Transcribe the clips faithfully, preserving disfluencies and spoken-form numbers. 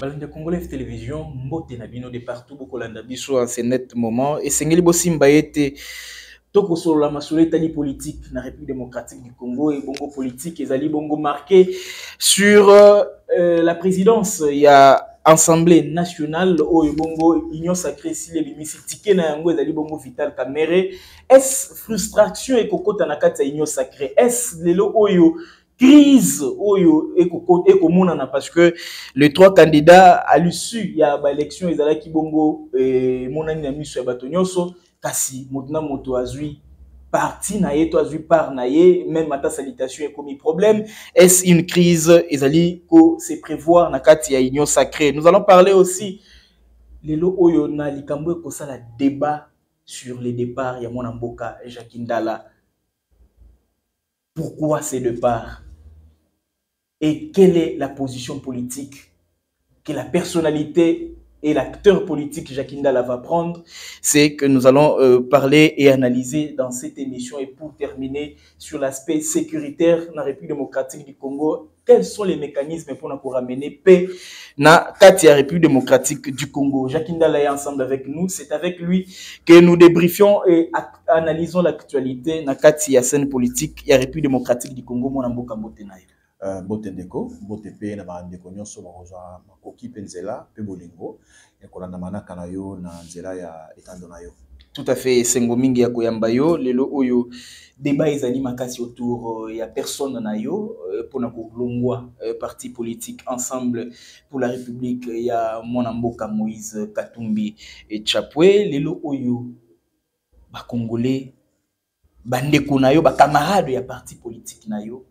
de Congolais Télévision, mbote na bino de partout, beaucoup landa biso en ce net moment. Et sengeli bosimba ete toko solo la masole tali politique na République démocratique du Congo et bongo politique et zali bongo marqué sur euh, la présidence. Il y a Assemblée nationale au bongo union sacrée si les bimisi ticket na yango ezali bongo Vital Kamerhe. Est frustration et kokota na kati ya union sacrée? Est lelo oyo crise oyo eko monana parce que les trois candidats à l'issue il y a ba élection ezala ki bongo eh, monani na miso ya bato nyonso kasi motuna moto azui parti na ye to azui par na ye même ata salutation et commis problème. Est-ce une crise ezali ko se prévoir na kati ya union sacrée? Nous allons parler aussi lelo oyo na likambo ko sala débat sur les départs ya mwana mboka Jacques Ndala. Pourquoi ces départs? Et quelle est la position politique que la personnalité et l'acteur politique Jacques Ndala va prendre? C'est que nous allons euh, parler et analyser dans cette émission. Et pour terminer sur l'aspect sécuritaire dans la République démocratique du Congo, quels sont les mécanismes pour nous ramener paix dans la République démocratique du Congo? Jacques Ndala est ensemble avec nous. C'est avec lui que nous débriefions et analysons l'actualité dans la scène politique de la République démocratique du Congo. Mon amboka motenayo. Bote ndeko, bote pe na ba ndeko nyonso ba kozwa makoki pe nzela pe bolingo ya kolanda manaka na yo na nzela ya etando na yo. Tout à fait, sengo mingi ya koyamba yo lelo oyo débat ezali makasi autour ya personne na yo pour na kolongwa parti politique ensemble pour la République ya mwana mboka Moïse Katumbi et Chapwe lelo oyo ba congolais ba ndeko na yo ba camarades ya parti politique na yo.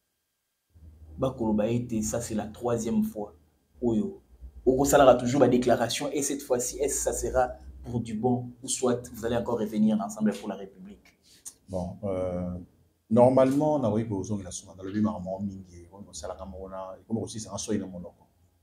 Ça c'est la troisième fois. Oyo. Au salara toujours ma déclaration et cette fois-ci, est-ce que ça sera pour du bon ou soit vous allez encore revenir ensemble pour la République? Bon, euh, normalement, on a eu besoin de la somme dans le bima en mingi, on a la camona, comme aussi c'est un soin dans mon nom.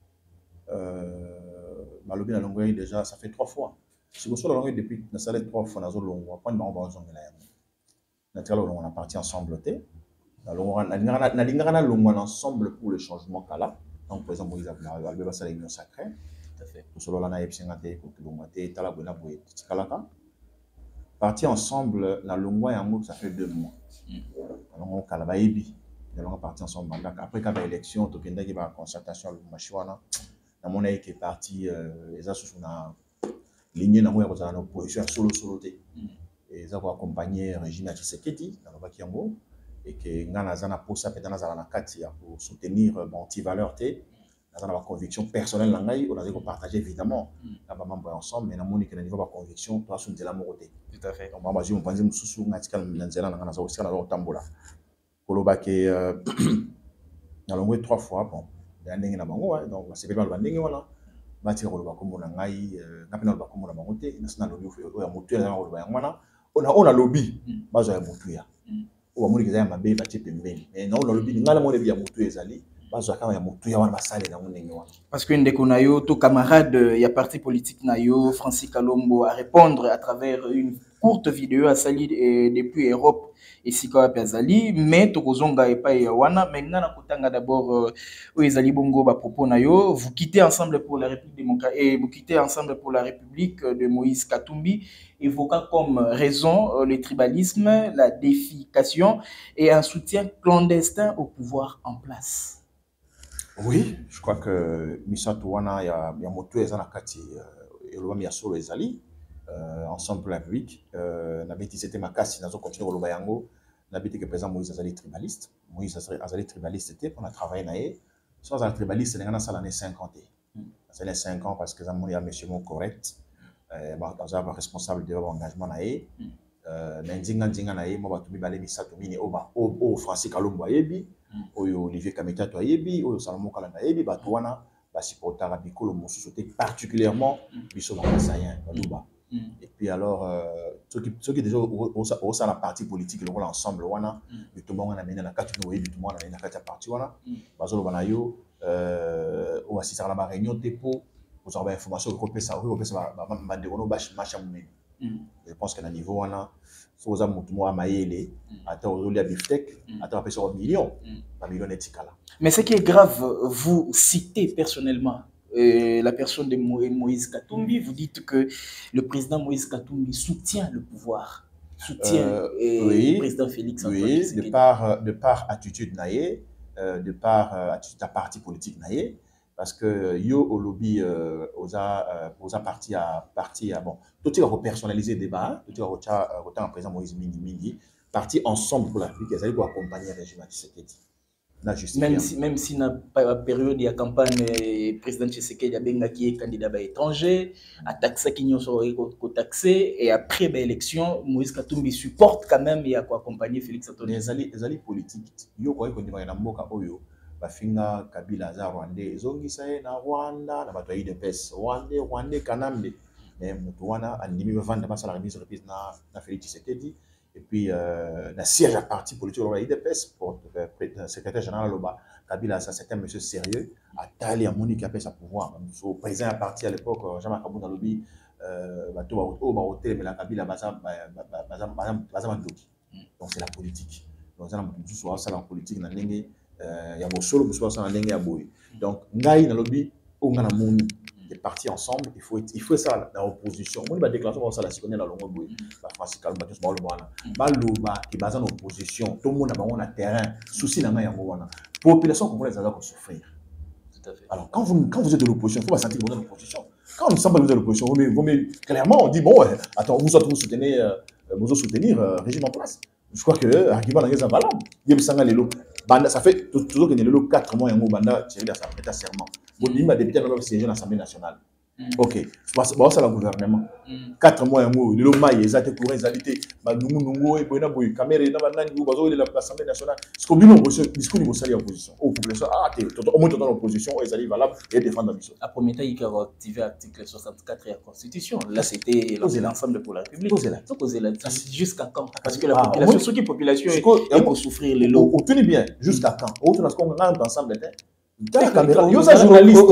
Euh, malobi na longueur déjà, ça fait trois fois. Si vous soyez la longueur depuis, na salle trois fois, na zone longue, on va prendre besoin de la yam. Naturellement, on a parti ensemble, t'es. On a ensemble pour le changement kala. Donc, par exemple, Moïse Abdallah, c'est l'union sacrée. Tout à fait. Pour cela, on a épsingate, pour que l'on mette, tala buena boué, tikalaka. Parti ensemble, la longue et un mot, ça fait deux mois. Alors, on a la ébi. On est parti ensemble. Après, quand l'élection, tout le monde qui va en concertation, le machiwana, dans mon avis, qui est parti, les associations, on a ligné dans mon opposition solo solo. Et ça va accompagner le régime à Tshisekedi, dans le Bakiango. Et que nous avons pour soutenir anti-valeur, nous avons une conviction personnelle, nous avons partagé évidemment ensemble, mais nous avons une conviction pour soutenir l'amour. Tout à fait. Donc, nous avons une conviction pour nous avons trois fois. Bon, donc, c'est pas le banding. Bati ko ba ko mona ngai ngapena ba ko mona bangote national lobby o ya mutu ya ba ya mwana ona ona lobby bazo ya mutu ya ou amoni keza ya mabe ba tipe mbeni mais non lobby ngala mona bi ya mutu ezali bazo kama ya mutu ya wana basale na ndenge wana parce que ndeko na yo to camarade ya parti politique na yo Francis Kalombo a répondre à travers une courte vidéo à Sali depuis Europe et Sikoa Pazali mais tokozonga et pas wana maintenant na kotanga d'abord où ezali bongo ba propos na yo vous quittez ensemble pour la République démocratique et vous quittez ensemble pour la République de Moïse Katumbi évoquant comme raison le tribalisme, la déification et un soutien clandestin au pouvoir en place. Oui, je crois que Misato wana ya ya moto ezana kati et le ya solo ezali Euh, ensemble pour la République. Euh, Nabiti c'était ma casse, nous avons continué au Lobayango. Nabiti que présent Moïse Azali tribaliste. Moïse Azali tribaliste était, on a travaillé naé. Sans Azali tribaliste, c'est dans l'année cinquante. C'est les cinq ans parce que nous avons monsieur mon correct. Nous avons responsable de l'engagement naé. Nandinga ndinga naé, moi batu bibale misato mini oba o Francis Kalombo ayebi, oyo Olivier Kameta to ayebi, oyo Salomon Kalanda ayebi, batu wana basi portara bikolo mosusu particulièrement biso basayen baduba. Et puis alors, euh, ceux qui ceux qui déjà au sein la partie politique, le rôle ensemble, wana, du tout le monde a mené la carte, nous voyons du tout le monde a mené la carte partie, wana, basolo banayo, euh, ou assisté à la réunion dépôt, vous avez information, vous copiez ça, vous copiez ça, bah de ono bash machin mouné. Je pense qu'à un niveau wana, si vous avez mon tout le monde à maïle, attends au lieu de biftec, attends après sur un million, un million d'étikala. Mais ce qui est grave, vous citez personnellement euh, la personne de Moïse Katumbi, vous dites que le président Moïse Katumbi soutient le pouvoir, soutient Euh, euh, oui, le président Félix Antoine oui, de Tshisekedi. par, de par attitude naïe, euh, de par euh, attitude à parti politique naïe, parce que yo au lobby euh, aux a aux a parti à parti à bon tout est personnaliser débat, tout est autant président Moïse Mingi Mingi parti ensemble pour la République, ils allaient pour accompagner le régime Tshisekedi. Même si, même si na période de campagne, le président Tshisekedi a bien qui est candidat étranger, a taxé qui n'y a taxé, et après l'élection, Moïse Katumbi supporte quand même et a accompagné Félix Antoine. Les alliés, les alliés politiques, yo quoi qu'on dit na mboka oyo, bafinga Kabila za Rwandais, zongi sae na Rwanda, na batoyi de pes, Rwandais, Rwandais kanambe, mais mutu wana andimi bavanda basa la remise reprise na na Félix Tshisekedi. Et puis, euh, la siège à parti politique, on a I D P S, pour le secrétaire général Loba, Kabila, ça c'était un monsieur sérieux, à Tali, à Monique, qui a fait sa pouvoir. Au président à parti à l'époque, Jean-Marc Kabou dans le lobby, au télé, mais la Kabila, Bazam Doki. Donc, c'est la politique. Donc, ça, c'est la politique, il y a un solo, mais c'est la politique. Donc, Ngaï, dans le lobby, on a un moni. Des partis ensemble, il faut, il faut ça dans l'opposition. Moi, je déclare ça, ça, c'est la longue bouille. La France, calme, tout le monde. Baloba, qui est basé en opposition, tout le monde a un terrain, souci dans la population, comment les Azaks souffrir. Alors, quand vous, quand vous êtes de l'opposition, il faut pas sentir que vous êtes de l'opposition. Quand on sent que vous êtes de l'opposition, vous, vous, clairement, on dit, bon, ouais, attends, vous, vous soutenez, euh, vous soutenir le euh, régime en place. Je crois que l'argument n'est pas valable. Il y a ça fait toujours qu'il y a quatre mois, il y a un banda qui a serment. Vous dites, ma député dans l'Assemblée nationale. Ok, c'est ça le gouvernement. Quatre mois, il y a un maïs, ils ont été courants, ils ont été Nungu, et Boina Boy, Caméra, l'Assemblée nationale. Ce qu'on dit, le discours du Mossali en opposition. Au population, ah, au moins, dans l'opposition, ils allaient valable et défendre la mission. À premier temps, il y a activé l'article soixante-quatre de la Constitution. Là, c'était l'ensemble pour la République. Jusqu'à quand? Parce que la population, ceux qui sont population, ils vont souffrir les lots. Vous tenez bien, jusqu'à quand? Au final, ce qu'on a ensemble, il y a des journalistes.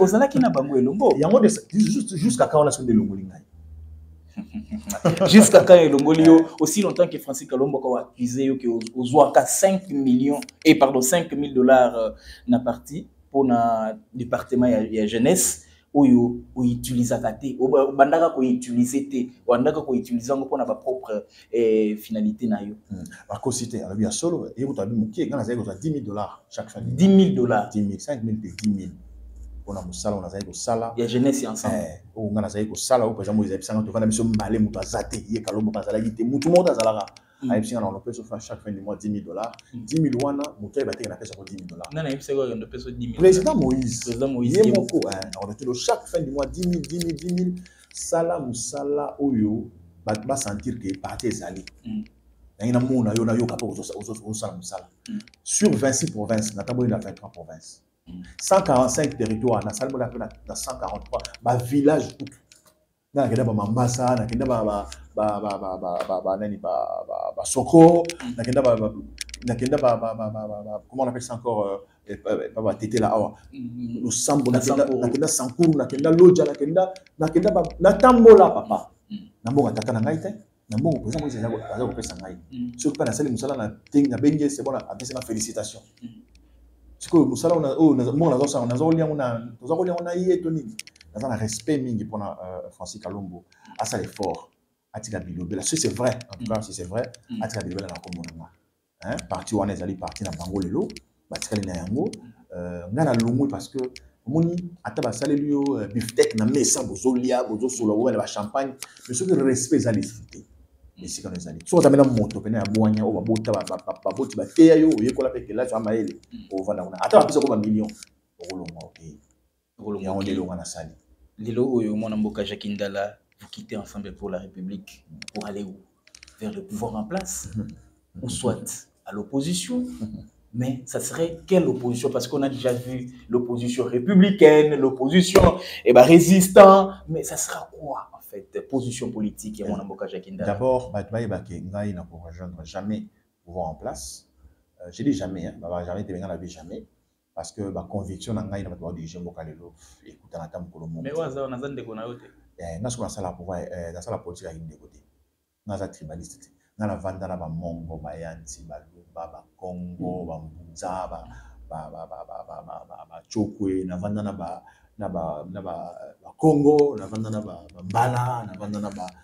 Jusqu'à quand on a sonné le Longoli? Jusqu'à quand le Longoli? Aussi longtemps que Francis Kalombo a accusé aux Ouaka cinq millions, et pardon, cinq mille dollars na parti pour le département de jeunesse. Où ils utilisent à côté, ou bandaka ko utiliser té, bandaka ko utiliser ngo pour na propre finalité na yo. Par cosité, alors bien solo, et vous avez dit que quand on a dix mille dollars chaque fin. dix mille dollars. dix mille, cinq mille, dix mille. On a musala, on a zaïko sala. Il y a jeunesse ensemble. On a zaïko sala, ou par exemple, ils avaient besoin de faire la mission malé, mouta zate, yé kalombo bazala yité, moutou monde azala. A besoin on peut se faire chaque fin du mois dix mille dollars. dix mille wana, mouta va te na pesa dix mille dollars. Non, non, il faut que on peut se dix mille. Président Moïse. Président Moïse. Il est beaucoup, hein. On a tout chaque fin du mois dix mille, dix mille, dix mille. Sala musala oyo, va sentir que parti ezali. Il y a un monde qui est capable de faire sur vingt-six provinces, nous avons vingt-trois provinces. cent quarante-cinq territoires, nous avons cent quarante-trois villages. Nous avons Mambasa, nous avons Soko, comment on appelle ça encore, Tété là, nous Sambo, nous avons Sankourou, nous avons Lodja, nous avons Tambola, papa. Nous avons Tata Nangaïte. Nambo président Moïse a repris sa maille. Ce que na sali musala na ting na benye c'est bon na appeler ma félicitation. Ce que musala on a oh na mo na zo na zo lia on a zo lia on a yé toni. Na na respect mingi pour na Francis Kalombo à ça l'effort atika bilobela. Si c'est vrai en tout cas si c'est vrai atika bilobela na komonanga. Hein parti wana ezali parti na bango lelo batika na yango euh ngana longo parce que moni ata ba saleli yo beefsteak na mesa bozo lia bozo solo wa na champagne mais ce que respect ezali cité. Et c'est quand nous allons. Soit on a moto, on a boigna, on va botter, on va pas botter, on va faire yo, on va faire là, tu vas maïle, on va là, on a. Attends, on a plus de millions. On roule ok. Et on est là, on a sali. Lilo oyo mon amboka Jakindala, vous quittez ensemble pour la République, pour aller où? Vers le pouvoir en place, ou soit à l'opposition. Mais ça serait quelle opposition? Parce qu'on a déjà vu l'opposition républicaine, l'opposition eh ben, résistant. Mais ça sera quoi en fait? Position politique. D'abord, Ngai n'a pour rejoindre jamais pouvoir en place. Euh, J'ai dit jamais, hein, bah, jamais été dans la vie, jamais. Parce que ma conviction n'a pas de diriger Mokalelo. Écoute, on attend pour le moment. Mais ouais, ça, on a des connaissances. Dans ce la pouvoir, dans la politique, il y a des côtés. Dans la tribalistique. Dans la vente, dans la Mongo, Bayanti, Baluba, Congo, Bambouza, Chokwe, dans la vente, dans la na ba na ba Congo, na vanda na ba Mbala, na vanda na ba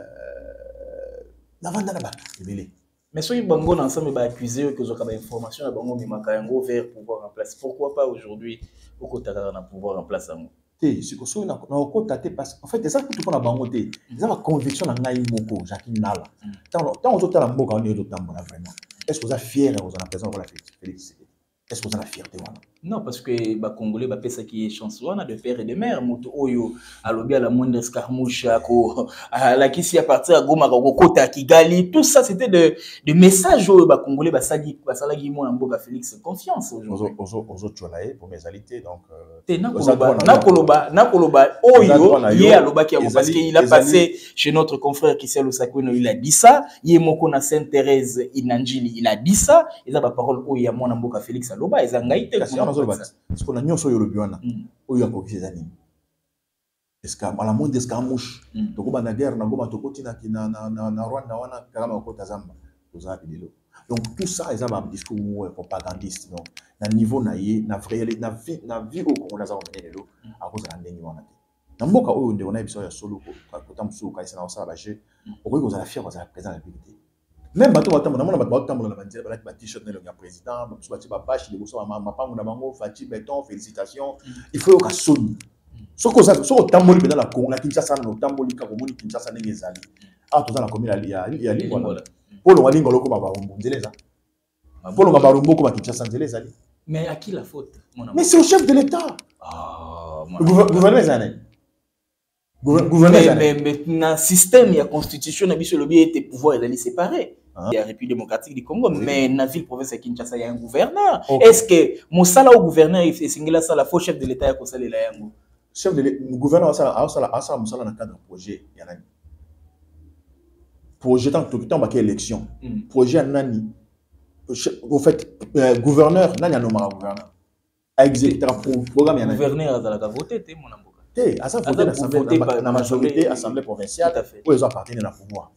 na vanda na ba ebele. Mais ceux qui bango ensemble ba accuser que zoka ba information na bango mimaka yango vers pouvoir en place. Pourquoi pas aujourd'hui au kotaka na pouvoir en place yango? Té, c'est que so na na okota té parce en fait c'est ça que tout pour na bango té. Ça ma conviction na ngai moko Jacques Nala. Tant tant on totala mboka on est totambola vraiment. Est-ce que vous êtes fier de vous en présence pour la Félix? Est-ce que vous avez la fierté? Non, parce que les Congolais, bah, ça qui est chanceux, de père et de mère, moto oyo, à l'objet à la moindre escarmouche, à la qui s'y appartient à Goma, Kota, Kigali, tout ça, c'était de, de messages aux Congolais, bah, ça dit, bah, ça l'a dit, moi, en Boka Félix, confiance aujourd'hui. Aux autres, tu l'as pour mes alités, donc. T'es Nakoloba, Nakoloba, Nakoloba, oyo, yé à l'oba qui a parce qu'il a passé chez notre confrère qui s'est le Sakweno, il a dit ça, yé moko na Sainte-Thérèse, Inanjili, il a dit ça, et ça, bah, parole, oyo, moi, en Boka Félix, à l'oba, et ça, ngaïté, parce qu'on a mis sur le biona, où il y a beaucoup de années. Est-ce qu'à la moindre escarmouche, tu as une guerre, tu as une Rwanda, tu as une Zamba, donc tout ça, ils ont un discours propagandiste. Donc, à niveau naïe, na vrai, na vie, na vie au Congo, nous avons mené l'eau à cause de la déni wana. Na mboka oyo nde wana biso ya solo ko kota musu ka isana osala baje, okoki kozala fier kozala président de la République. Même bato batambo na mona bato batambo na banzela balaki ba t-shirt na le président, bato bati ba page de boso ma mapango na bango Fati Beton, félicitations. Il faut ka soni. Soko za soko tamboli pe dans la Congo, la Kinshasa na tamboli ka komoni Kinshasa ndenge ezali. Ah toza na commune ya ya Lingwala. Polo walingo loko ba barumbu nzeleza. Polo ba barumbu ko ba Kinshasa nzeleza ali. Mais à qui la faute? Mais c'est au chef de l'État. Ah, le gouvernement zané. Gouvernement mais mais dans système il y a constitution na biso lobi était pouvoir est séparé. Il y a la République démocratique du Congo, oui. Mais dans la ville province de Kinshasa il y a un gouverneur. Okay. Est-ce que mon sala au gouverneur est singela ça la faux chef de l'État ko sala la yango? Chef de l'État, le gouverneur ça a ça a ça dans le cadre d'un projet il y en a. Projet tant que tant ba élection. Projet nani. Au fait, euh, gouverneur, n'a pas nommé gouverneur. Exécuteur programme, il y a un gouverneur a voté, mon amour. Té, à ça voté dans la majorité, assemblée provinciale, où ils ont appartenu au pouvoir.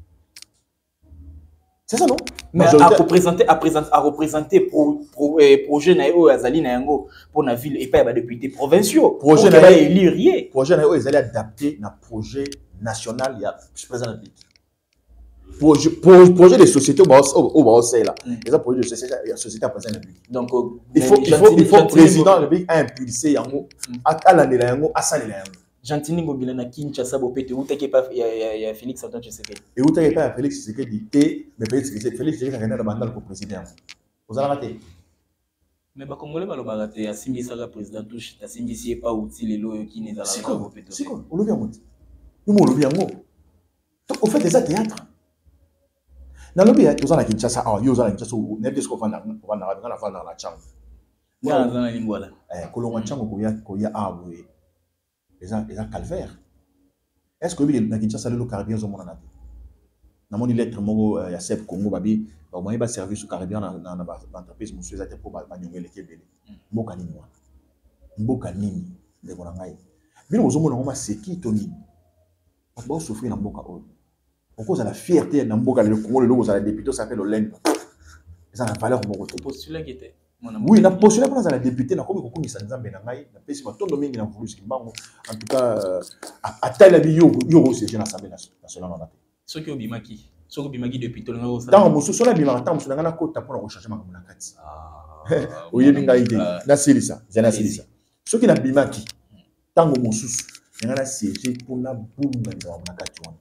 C'est ça, non? Mais à représenter, à présenter, à représenter pro, pro, eh, projet naïo azali naïo pour la ville et pas les députés provinciaux. Projet naïo élire. Projet naïo ils allaient adapter na projet national il y a président de la République. Projet, projet de société au Baosé là. Les projets de société, la société à présent donc il faut il faut il faut le président de la impulser yango à l'année yango à ça yango. Gentini Mobile na Kinshasa bopete ou t'es pas il y a Félix Antoine Tshisekedi. Et où t'es pas Félix Tshisekedi et mais Félix Tshisekedi a gagné la bande pour président. Vous allez rater. Mais ba Congolais ba lo ba rater a simbi ça président touche ta simbi si pas outil les lois qui n'est dans la bopete. C'est quoi? On le vient monter. Nous on le vient ngo. Donc au fait des théâtre. Dans le pays, tous à Kinshasa, ah, ils ont la Kinshasa, n'est pas ce qu'on va dans on va dans la fin dans la chambre. Dans la lingua. Eh, Colombo chambre koya koya ah oui. Les gens les gens calvaire. Est-ce que dans Kinshasa le Caribien au monde na? Na mon lettre mo ya Seb Congo babi, ba moyen ba service au Caribien na na na entreprise monsieur za te pour ba nyongele kebele. Mboka nini wana? Mboka nini de bona ngai. Bino ozo mona ngoma seki toni. Ba souffrir na mboka o. On cause la fierté dans Mboka le Congo le logo ça les députés s'appelle le Lend. Ça a valeur mon côté. Postulat qui était. Oui, na postulat pour la députée na comme ko komisa nzambe na ngai na pesi matondo mingi na vulusi mbango. En tout cas à taille la yo yo c'est dans l'Assemblée nationale on a. Ce qui obimaki, ce qui obimaki depuis tout le monde. Tant musu so la bimaka tant musu na kota pour rechercher makambo na kati. Ah. Oye binga ide. Na silisa, zena silisa. Ce qui na bimaki tant musu na siéger pour la bunga na kati wana.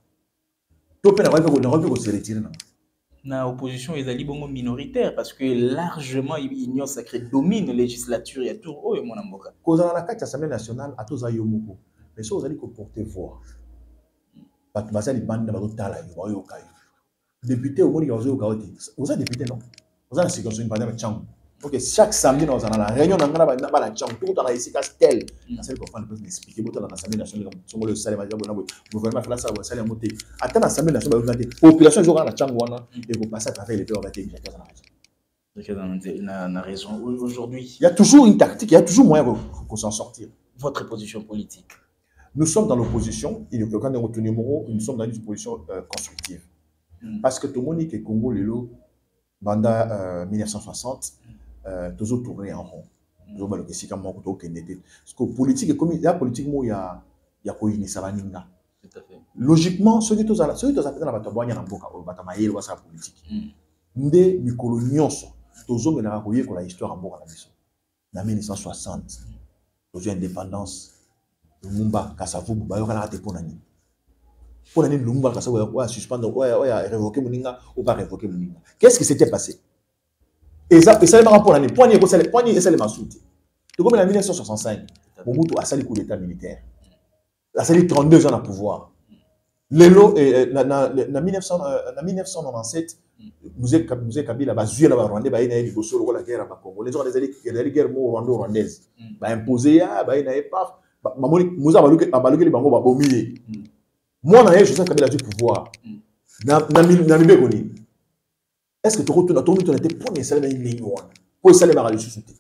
La opposition est allée bon minoritaire parce que largement l'union sacrée domine la législature et tout oh et mon amour. Cause dans la carte l'Assemblée nationale à tous ayomoko. Mais ça vous allez que porter voix. Parce que ça les bandes de tala yo yo kai. Député au monde yo kaoti. Vous êtes député non? Vous êtes en circonscription par exemple Tchang. OK, chaque samedi dans la réunion dans la na la Tchang tout dans la ici castel. Ça veut comprendre peut expliquer beaucoup dans l'Assemblée nationale comme le salaire majeur bon gouvernement fait ça ça salaire monter. Attends l'Assemblée nationale va monter. Population joue dans la Tchang wana et vous passez à travers les pays on va dire il a raison aujourd'hui. Il y a toujours une tactique, il y a toujours moyen pour s'en sortir. Votre position politique. Nous sommes dans l'opposition, il y a quand on retenu Moro, nous sommes dans une position euh, constructive. Mm. Parce que tout le monde dit que Congo Lelo, Banda euh, mille neuf cent soixante, euh, toujours tourné en rond. Mm. zo ba lokisi ka moko to kendete parce que politique comme la politique mo ya ya ko ini sabaninga tout à fait logiquement ceux qui tous ceux qui tous appellent la batobonya na mboka o batamayeli wa sa politique nde mikolo nyonso tozo ngena ko ye ko la histoire mboka na biso na mille neuf cent soixante tozo indépendance Lumumba Kasavubu ba yo kana te pona ni pona ni Lumumba Kasavubu wa suspendre wa ya révoquer moninga ou pas révoquer moninga qu'est-ce qui s'était passé et ça et ça les marrant pour l'année point ni ça les point ni ça les masouti to comme en mille neuf cent soixante-cinq Mobutu a sali coup d'état militaire a sali trente-deux ans à pouvoir lelo na na na mille neuf cents na mille neuf cent quatre-vingt-dix-sept nous est nous est Kabila ba zuela ba Rwanda ba ina yi bosolo la guerre ba Congo les autres des des guerre mo Rwanda rwandaise ba imposer ya ba ina pas mamoni muza baluke baluke bango ba bomiye moi na ye Joseph Kabila du pouvoir na na na mibeko ni est-ce que tu retournes à ton tour était pour les salaires millions pour salaire à ressusciter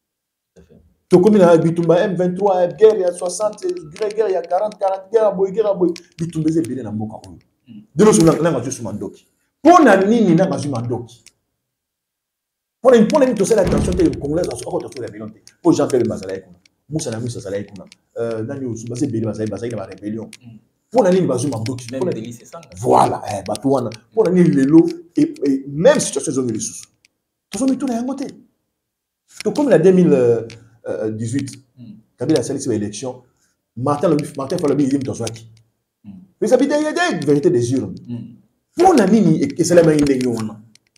to comme na bitumba M vingt-trois guerre il y a soixante guerre il y a quarante quarante guerre boy guerre boy bitumba ze bele na mboka oyo de lo suna na ngazu mandoki pour na nini na ngazu mandoki pour na pour na to c'est la tension te congolaise à ko to sur la belonté pour Jean-Pierre Bazalaï kuna Moussa na Moussa Bazalaï kuna euh nani o suba ze bele Bazalaï Bazalaï na rébellion pour la ligne bazu mandoki pour la délice ça voilà eh batouana pour la ligne lelo et même situation zone les sous to so mituna yangote to comme la deux mille dix-huit Kabila a sali sur l'élection Martin Martin Falabi il est dans Zouaki mais ça bidé des vérité des urnes pour la nini et c'est la main de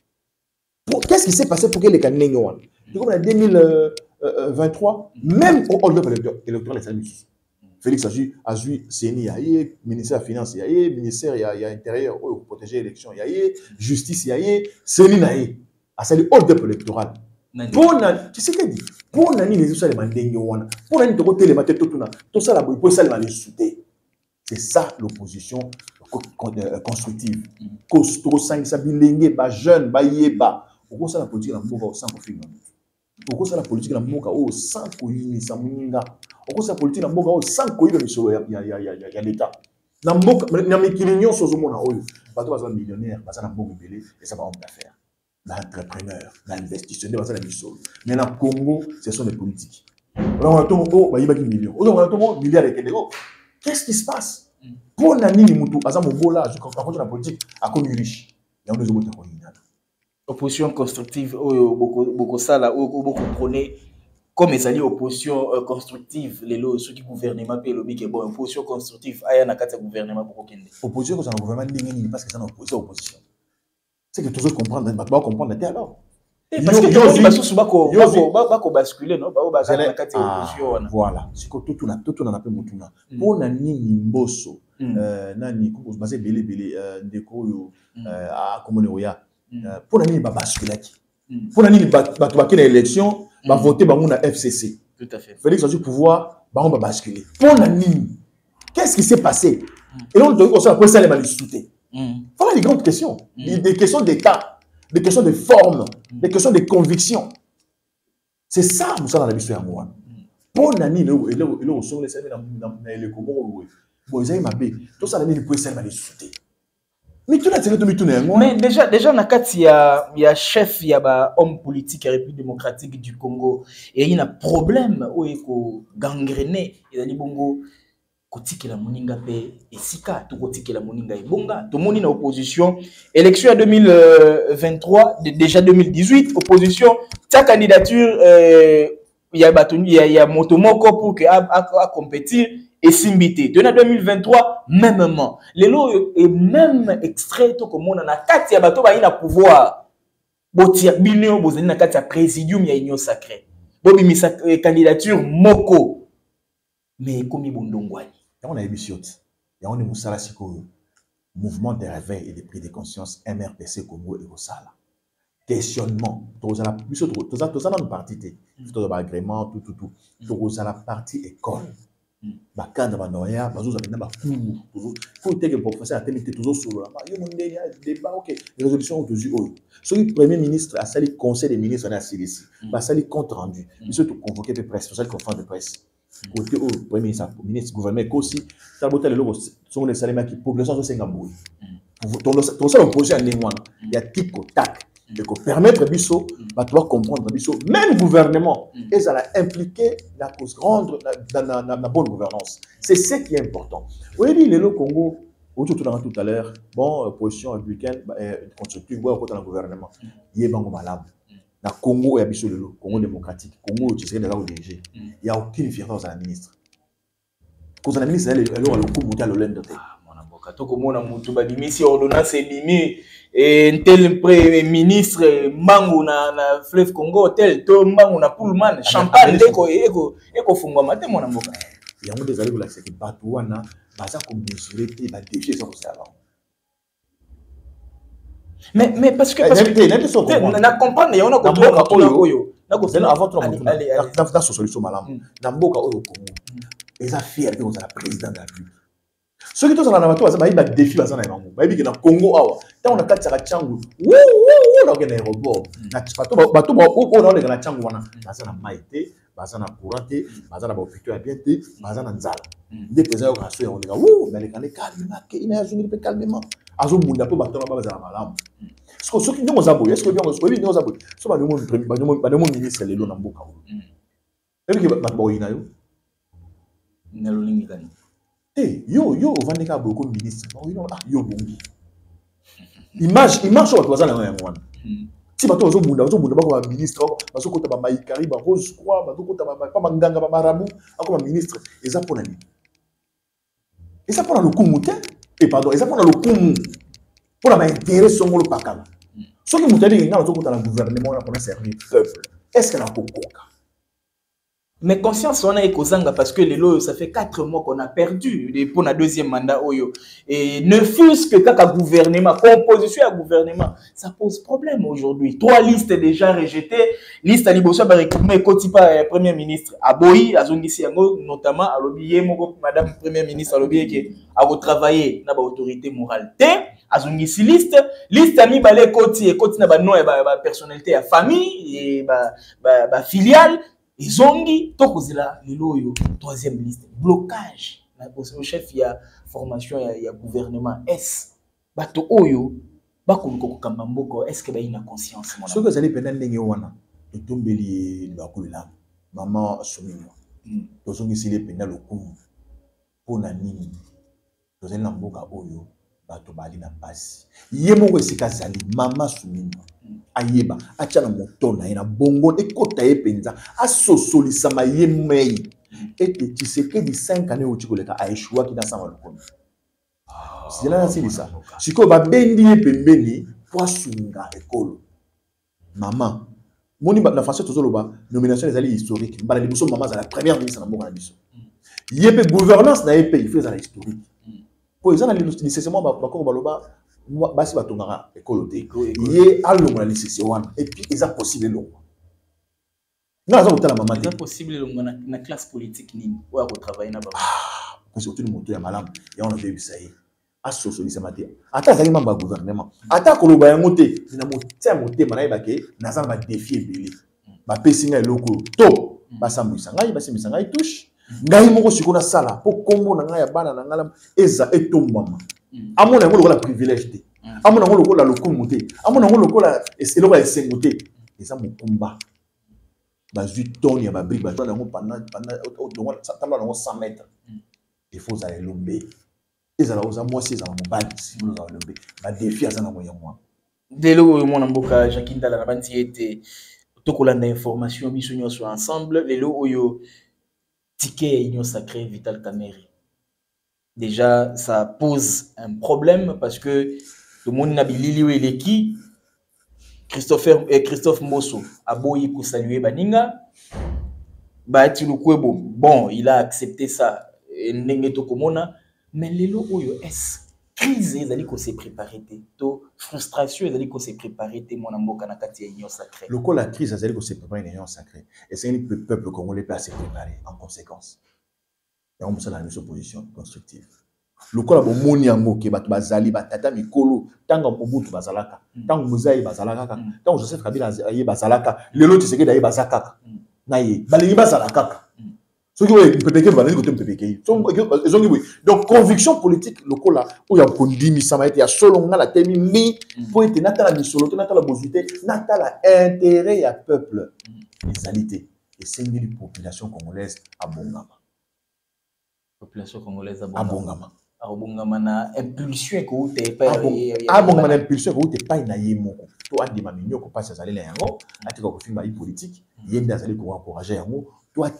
pour qu'est-ce qui s'est passé pour que les canins yoan comme en deux mille vingt-trois même au hold up électoral les amis Félix Azu Azu Seni yaye ministère des finances yaye ministère ya ya intérieur pour protéger l'élection yaye justice yaye Seni naye a sali hold up électoral pour tu sais que dit pour nani les ça les mandenge wana pour nani to côté les maté tout na tout ça la boy pour ça les souter c'est ça l'opposition constructive cause to cinq ça bilenge ba jeune ba yeba oko ça la politique na mboka sans conflit oko ça la politique na mboka o sans koyini sa muninga oko ça politique na mboka o sans koyini misolo ya ya ya ya l'état na mboka na mikili nyonso zo mona oyo bato baza millionnaire baza na mboka belé et ça va homme d'affaires l'entrepreneur, l'investisseur, mais dans le Congo, ce sont des politiques. On a tout le monde, millions. On a tout le monde, milliards de euros. Qu'est-ce qui se passe? Pour Nani Moutou, par exemple, au là, quand on a la politique, à comme riche, il y a des autres opposition constructive, beaucoup ça là, beaucoup prôné comme ils allaient opposition constructive, les lots, ceux qui gouvernement paient le bic et bon, opposition constructive, il y a un gouvernement pour aucun. Opposition, c'est un gouvernement n'est parce que c'est une opposition. C'est que tous comprendre, on va comprendre la alors. Parce que yo yo souvent ko ba ko basculer non ba ba na kati opposition. Voilà, c'est que tout na tout na na pe mutuna. Pour na nini mboso euh nani ko basé belé belé ndeko yo euh a komone oya. Pour na nini ba basculer ki. Pour na nini ba ba to ba ki na élection, ba voter ba na F C C. Tout à fait. Félix a du pouvoir, ba on va basculer. Pour na nini. Qu'est-ce qui s'est passé? Et là on doit aussi après ça les malisuté. Voilà les grandes questions. Mm. Des questions d'état, des questions de forme, mm. des questions de conviction. C'est ça, nous sommes dans la mission à moi. Pour Nani, le le le le son les services dans dans les comos. Bon, ils aiment ma bé. Tout ça, Nani, peut servir à les souter. Mais tout là, c'est le tout tout mais déjà déjà na kati ya ya chef ya ba homme politique à République démocratique du Congo et il y a un problème où il faut gangréner et ali bongo kotiki la moninga pe esika to kotiki la moninga ebonga to moni na opposition élection à deux mille vingt-trois déjà deux mille dix-huit opposition ta candidature euh il y a batonu il y a motomoko pour que à à compétir et simbité de deux mille vingt-trois mêmement les lots et même extrait to comme on na kati ya bato ba ina pouvoir botia bino bozali na kati ya présidium ya union sacrée bobi misa candidature moko mais comme bondongwani on a eu il y a un musala siko mouvement de réveil et de prise de conscience M R P C Congo et Osala questionnement tous la plus tous ça tous ça dans une partie tout agrément tout tout tout tous la partie école ba cadre ba noya ba zo za ba kumu toujours faut que professeur a tellement toujours sur là yo mon débat débat OK résolution toujours oyo so le premier ministre a sali conseil des ministres na C D C ba sali compte rendu monsieur tout convoqué de presse social conférence de presse côté au premier ministre ministre gouvernement aussi ça botel le sont les salaires qui population so senga boui ton ton ça opposé à ningwana ya tiko tac et qu'on permettre biso bah tu dois comprendre biso même gouvernement et ça l'a impliqué la cause grande dans la bonne gouvernance. C'est ce qui est important. Oui, le Congo autour tout à l'heure bon position républicaine constructive ouais côté dans le gouvernement il est bango malade na Congo et biso le Congo démocratique Congo tu sais déjà au D G il y a aucune différence à la ministre cause la ministre elle elle aura le coup mondial au lendemain Toko mona mutu ba dimisi ordonnance bimi et tel premier ministre mango na na fleuve Congo tel to mango na Pullman champagne eko eko eko fungwa mate mona mboka yango désolé ko la c'est que bato wana baza ko mesurer te ba défier ça ça mais mais parce que parce que na comprendre yona ko to ko oyo na ko c'est avant tout na na solution malamu na mboka oyo Congo eza fier que on a président de la République. Ceux qui sont dans la nature, ils ont des défis dans le monde. Ils ont Congo, ils ont quatre Tchangu. Wouh, wouh, wouh, l'aéroport. Bateau, bateau, bateau, on a les gars Tchangu, wana. Bazana maïté, bazana couraté, bazana bopito à bienté, bazana nzala. Des présidents au rassuré, on dit wouh, mais les gars calmement, il a joué calmement. Azo munda po bateau là-bas bazana malam. Ce que ceux qui nous aboyent, est-ce que bien on se voit, nous aboyent. Ce que nous monde premier, nous monde, nous monde ministre les lois n'amboka. Et puis bateau boy na yo. Nalolingi gani. Eh, yo, yo, Vandeka beaucoup de ministres. Ah, yo, bongi. Image, image, on va dans un moment. Si bateau, on va on va on ministre, on va on va Maïkari, on va Rose Croix, on va pas Manganga, on va Marabout, on va ministre. Et ça pour l'année. Et ça pour le coup, et pardon, et ça pour le coup, pour la intérêt sur le pacala. Ce qui nous dit, on va dans le gouvernement, on a servi le peuple. Est-ce qu'elle a beaucoup? Mais conscience, on a écosanga parce que les lois, ça fait quatre mois qu'on a perdu pour le deuxième mandat. Oyo. Et ne fût-ce que quand le gouvernement, composition à gouvernement, ça pose problème aujourd'hui. Trois listes déjà rejetées. Liste à Liboso, mais Kotipa, Premier ministre, Aboyi, Azongisi, notamment, à l'objet, Madame Premier ministre, à l'objet, qui a retravaillé dans l'autorité morale. T, Azongisi liste, liste à Mibale Koti, et Koti n'a pas de nom, et personnalité à famille, et filiale. Ils ont dit, Tokozela, le troisième liste, blocage. Au chef, il y a formation, il y a gouvernement. Est-ce Bato Oyo, Bakoko Kambamboko, est-ce qu'il y a une conscience? Ce que vous allez pendant les Wana, le tombeli, le Bakulila, maman Soumino, vous avez essayé de pendant le coup, pour Nani, vous allez l'amboka Oyo, Bato Bali na passe. Yemo Sikazali, maman Soumino. Ayeba achana motona ina bongo ekota epenza asosolisa mayemei ete tiseke di cinq années otikoleka aishua ki na sama lokono c'est là c'est ça siko ba bendi pembeni poasunga ekolo maman moni ba na façon tozoloba nomination les alliés historiques mbala liboso maman za la première ministre na mboka na biso yebe gouvernance na epe il faut za la historique pour exemple nécessairement ba ko baloba basi batongara ekolote ye alongo na lisisi wana et puis eza possible longo na za kotala maman eza possible longo na na classe politique nini ou à travailler na ba ah parce que tout le monde ya malamu ya on a vu ça y asosolisa mate ata zali mamba gouvernement ata koloba yango te na motia motema na yebake na za ba défi ebele ba pesinga eloko to basambwisa ngai basimbisa ngai touche ngai moko sikona sala po kombo na ngai ya bana na ngala eza etombama amona ngolo la privilège te amona ngolo la lokumu te amona ngolo la eloko la esengo te eza mokumba ba huit tonnes ya ba brique ba tona ngo pendant pendant donc ça tamba ngo cent mètres il faut ça lombe ezala oza mwasi ezala mobali si vous avez lombe ba défi azana moya moi delo mona mboka Jakindala na banti ete tokolanda information biso nyonso ensemble lelo oyo ticket union sacrée Vital Kamerhe. Déjà, ça pose un problème parce que le monde n'a bilili et qui Christopher et Christophe Mosso a beau y saluer Baninga, bah tu le bon, il a accepté ça, mais les lots est crise ils allaient qu'on s'est préparé to frustration ils allaient qu'on s'est préparé mon amour kanakati union sacrée. Le coup la crise ils allaient qu'on s'est préparé une union sacrée et c'est le peuple congolais pas s'est préparé en conséquence. Et on se la mise opposition constructive. Le coup la bon moni yango ke bat bazali batata mikolo tanga Mobutu bazalaka tanga Muzayi bazalaka tanga Joseph Kabila aye bazalaka lelo tseke daye bazakaka naye balingi bazalaka Ceux qui ont un P P K, ils vont un P P K. Donc, conviction politique, le coup là, où il y a Kondimi, ça m'a été à Solonga, la Témimi, pour être Natala Misolo, Natala Bosité, Natala intérêt à peuple, les alités. Et c'est une population congolaise à Bongama. Population congolaise à Bongama. À Bongama. À Bongama, na impulsion que vous n'avez pas. À Bongama, impulsion que vous n'avez pas inaïmoko. Toi, à Dimamigno, qu'on passe à Zalé Yango, à Tika Kofima politique, Yenda Zalé pour encourager Yango.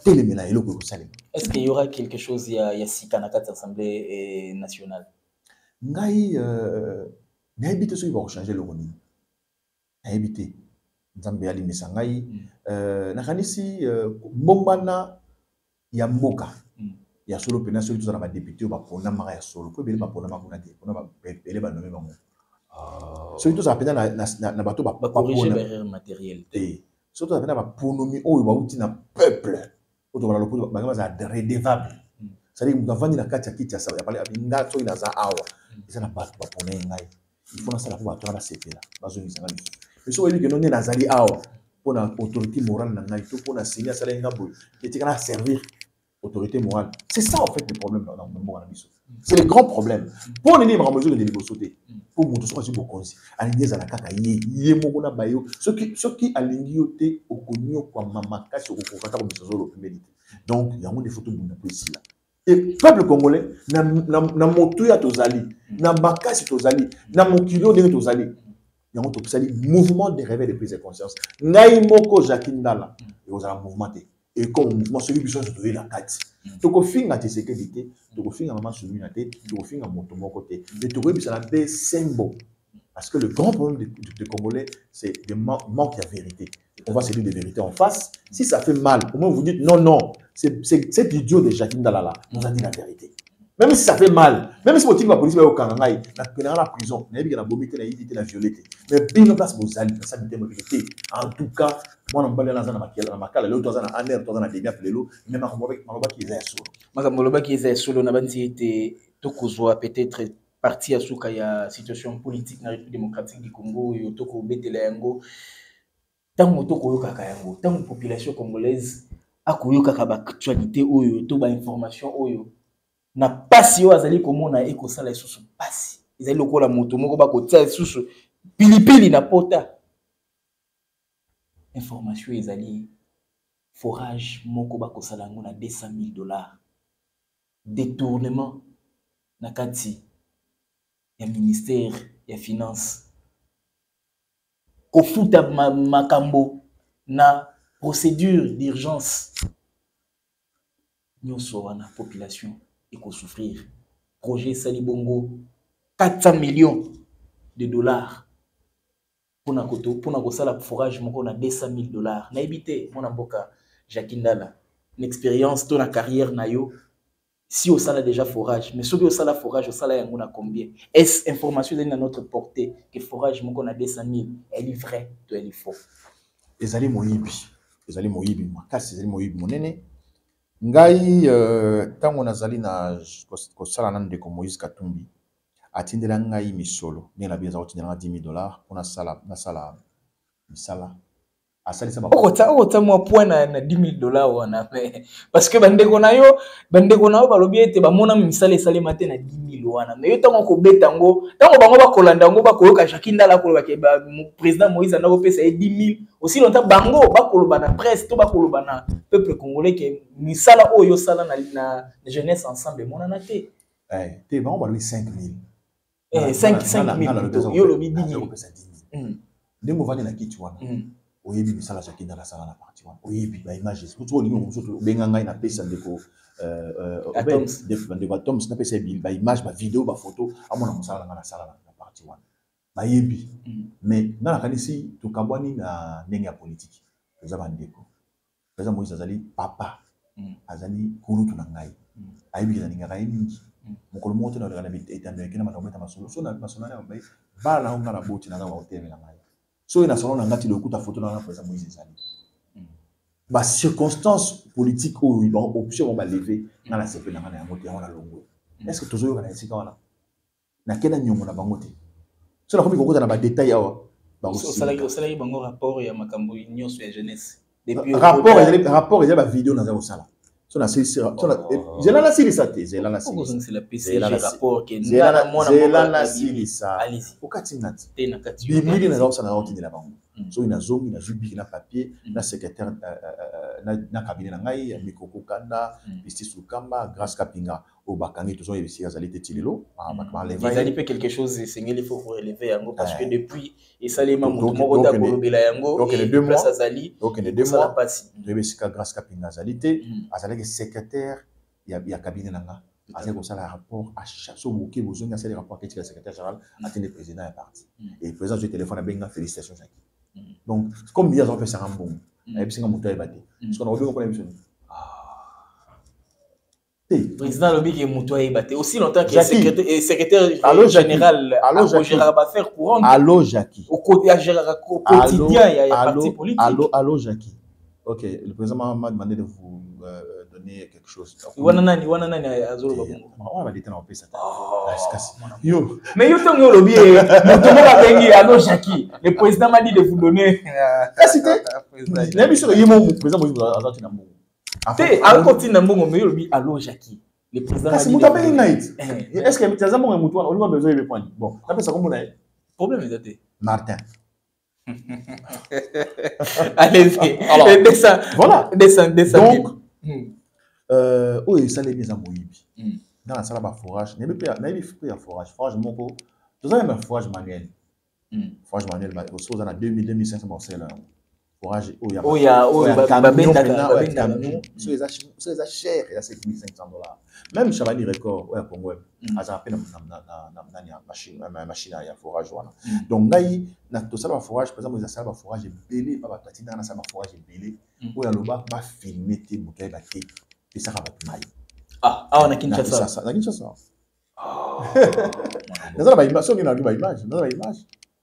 Est-ce qu'il y aura quelque chose, il y a, il y a six canacats d'Assemblée nationale? Ngai, n'a habité ceux qui vont changer le roni. N'a habité. Nzambe Ali Mesangai. N'a kanisi, Mombana, il y a Moka. Il y a solo pena, ceux qui sont dans ma députée, ou Bapona Maria Solo. Quoi, il y a Bapona Maria Solo. Il y a Bapona Maria Solo. Ceux qui sont dans bateau, Bapona corriger barrière matérielle. Surtout avec la ponomie, oh, il y a un peuple. Il y a un redevable. C'est-à-dire que nous avons dit la carte qui a parlé avec une date, il y a un awa. Il y a un paponé. Il faut que ça soit un peu de mais si vous voyez que nous avons un awa pour l'autorité morale, pour signer ça, il y a servir l'autorité morale. C'est ça, en fait, le problème dans le monde. C'est le grand problème. Pour les livres en mesure de négocier, pour nous tous, pour qu'on aligner à la caca, yé mona bayo, ce qui ce qui aligne au connu comme maman casse au kokata comme ça au mérite. Donc il y a des photos de nous ici là. Et peuple congolais na na na motuya tozali, na bakasi tozali, na mokilo de tozali. Il y a un tozali mouvement de réveil de prise de conscience. Ngai moko Jakindala et aux mouvement et comme mouvement celui qui sont de la carte. Donc au fin à tes sécurités, donc au fin à maman sur une tête, donc au fin à mon ton côté. Mais tu vois ça la paix symbole. Parce que le grand problème des Congolais, c'est le manque de vérité. On va se dire de vérité en face. Si ça fait mal, au moins vous dites non, non, c'est cet idiot de Jacqueline Dalala nous a dit la vérité. Même si ça fait mal, même si votre la police va au Kangangaï, la la prison, la vomité, la violeté, la violeté. Mais bien en place, vous allez, ça me vérité. En tout cas, moi, je ne sais pas si je suis l'autre, je suis un peu de l'eau, mais je suis un peu qui est solo. Peut-être parti à la situation politique dans la République démocratique du Congo, et au Bétéléango. Tant que la population congolaise a actualité ou information na pasi yo azali komona ekosala lisusu pasi ezali lokola moto moko bakotia lisusu pilipili na pota information ezali forage moko bakosala yango na deux cent mille dollars détournement na kati ya ministère ya finance kofuta makambo na procédure d'urgence nyonso wana population et qu'on souffrir. Projet Salibongo, quatre cents millions de dollars. Pour na koto, pour na kosala forage, on a deux cent mille dollars. Na habité, mon amboka, Jakindala. Une expérience, ton carrière na yo. Si au sala déjà forage, mais si au sala forage, au sala yango na combien? Est-ce information dans notre portée que forage, on a deux cent mille? Elle est vraie, toi elle est faux. Les allés moyibi, les allés moyibi, moi, casse les allés moyibi, mon aîné. Ngai tango nazali na kosala na ndeko Moïse Katumbi atindela ngai misolo ni na bienza otindela dix mille dollars pour na sala na sala misala asali sama ko ta o ta mo point na dix mille dollars wana parce que bandeko na yo bandeko na yo balobi ete ba mona misala esale matin na dix mille wana mais yo tango ko beta ngo tango bango ba kolanda ngo ba koyoka Jakindala ko ba ke ba président Moïse na ko pesa dix mille aussi longtemps bango ba koloba na presse to ba koloba na peuple congolais que misala oyo sala na na jeunesse ensemble mona na te eh te bango ba lui cinq mille eh cinq mille yo lobi dix mille ndemo vani na kitu wana oyebi misala Jakindala sala na parti wana oyebi ba images tout olingo mosusu benga ngai na pesa ndeko euh atoms ndeko atoms na pesa ba image ba vidéo ba photo amona musala na sala na parti wana ba yebi mais na kanisi to kabwani na ndenge ya politique toza bandeko toza Moïse azali papa azali kulutu na ngai ayebi na ninga mingi mokolo moto na na bitende kina matometa masolo so na masolo na ba ba na ngana boti na ngana hotel na ngai so ina solo na ngati lokuta photo na président Moïse ezali ba circonstances politiques où ils vont option va lever na la sepe na ngana yango te na longo est-ce que tozo yo na esika wana na kena nyongo na bangote so na komi kokota na ba détails awa ba osala osala bango rapport ya makambo nyonso ya jeunesse depuis rapport rapport ya ba vidéo na za osala So na sisi so na zela na sili sa te zela na sili. C'est la P C G rapport que zela na zela na sili sa. Allez-y. Okati ngati. Te na kati. Bimili na za na otindi la bango. So ina zongi na zubi na papier na secrétaire na na cabinet na ngai ya Mikoko Kanda, Justice Lukamba, Grâce Kapinga au bakangi tous ont évité azalité tilelo. Ils allaient quelque chose c'est il faut relever yango parce que depuis et ça les membres moko ta kolobela yango. Donc les deux mois azali. Donc les deux mois devait se Grâce Kapinga azalité azali secrétaire ya ya cabinet na nga. Azali comme ça le rapport à chaque so moké besoin de faire les rapports que le secrétaire général atteint le président est parti. Et le président du téléphone a bien félicitations Jacques. Donc, comme bien on fait ça en bon, et puis c'est un moteur ébatté. Parce qu'on a oublié qu'on a émission. Le président lobby qui est moteur ébatté aussi longtemps que le secrétaire général à Gérard Baffer courant. Allô Jackie. Au quotidien, il y a parti politique. Allô, allô Jackie. Ok, le président m'a demandé de vous donner quelque chose. Wananani, wananani azolo babongo. On va dire on peut ça. Yo. Mais yo tongo lobby motomo ba bengi allô Jackie. Le président m'a dit de vous donner. Cité. L'émission est mon président Moïse Azati na mbongo. Té, à côté na mbongo mais yo lobby allô Jackie. Le président m'a dit. Mutabeli night. Est-ce que Mutaza mbongo mutu on a besoin de prendre. Bon, après ça comme on a. Problème est daté. Martin. Allez-y. Alors, descend. Voilà. Descend, descend. Donc, euh, oui, ça les mis à Moïbi. Dans la salle de forage, il n'y a pas de forage. Forage, mon co. Tout ça, il y a un forage manuel. Forage manuel, il y a deux mille, deux mille cinq cents morceaux. Forage, il y a oh, il y a un camion, un camion. Ça, les a cher, il y a sept mille cinq cents dollars. Même Chabani Record, ouais, Congo, il y a une machine à forage. Donc, il y a tout ça, le forage, par exemple, il y a ça, le forage est belé, il y a platina, il y a ça, le forage est belé. Où il y a le bas, il va filmer tes bouquets, et ça va être maille. Ah, on a Kinshasa. On a Kinshasa. Nous avons une image, nous avons une image, nous avons une image.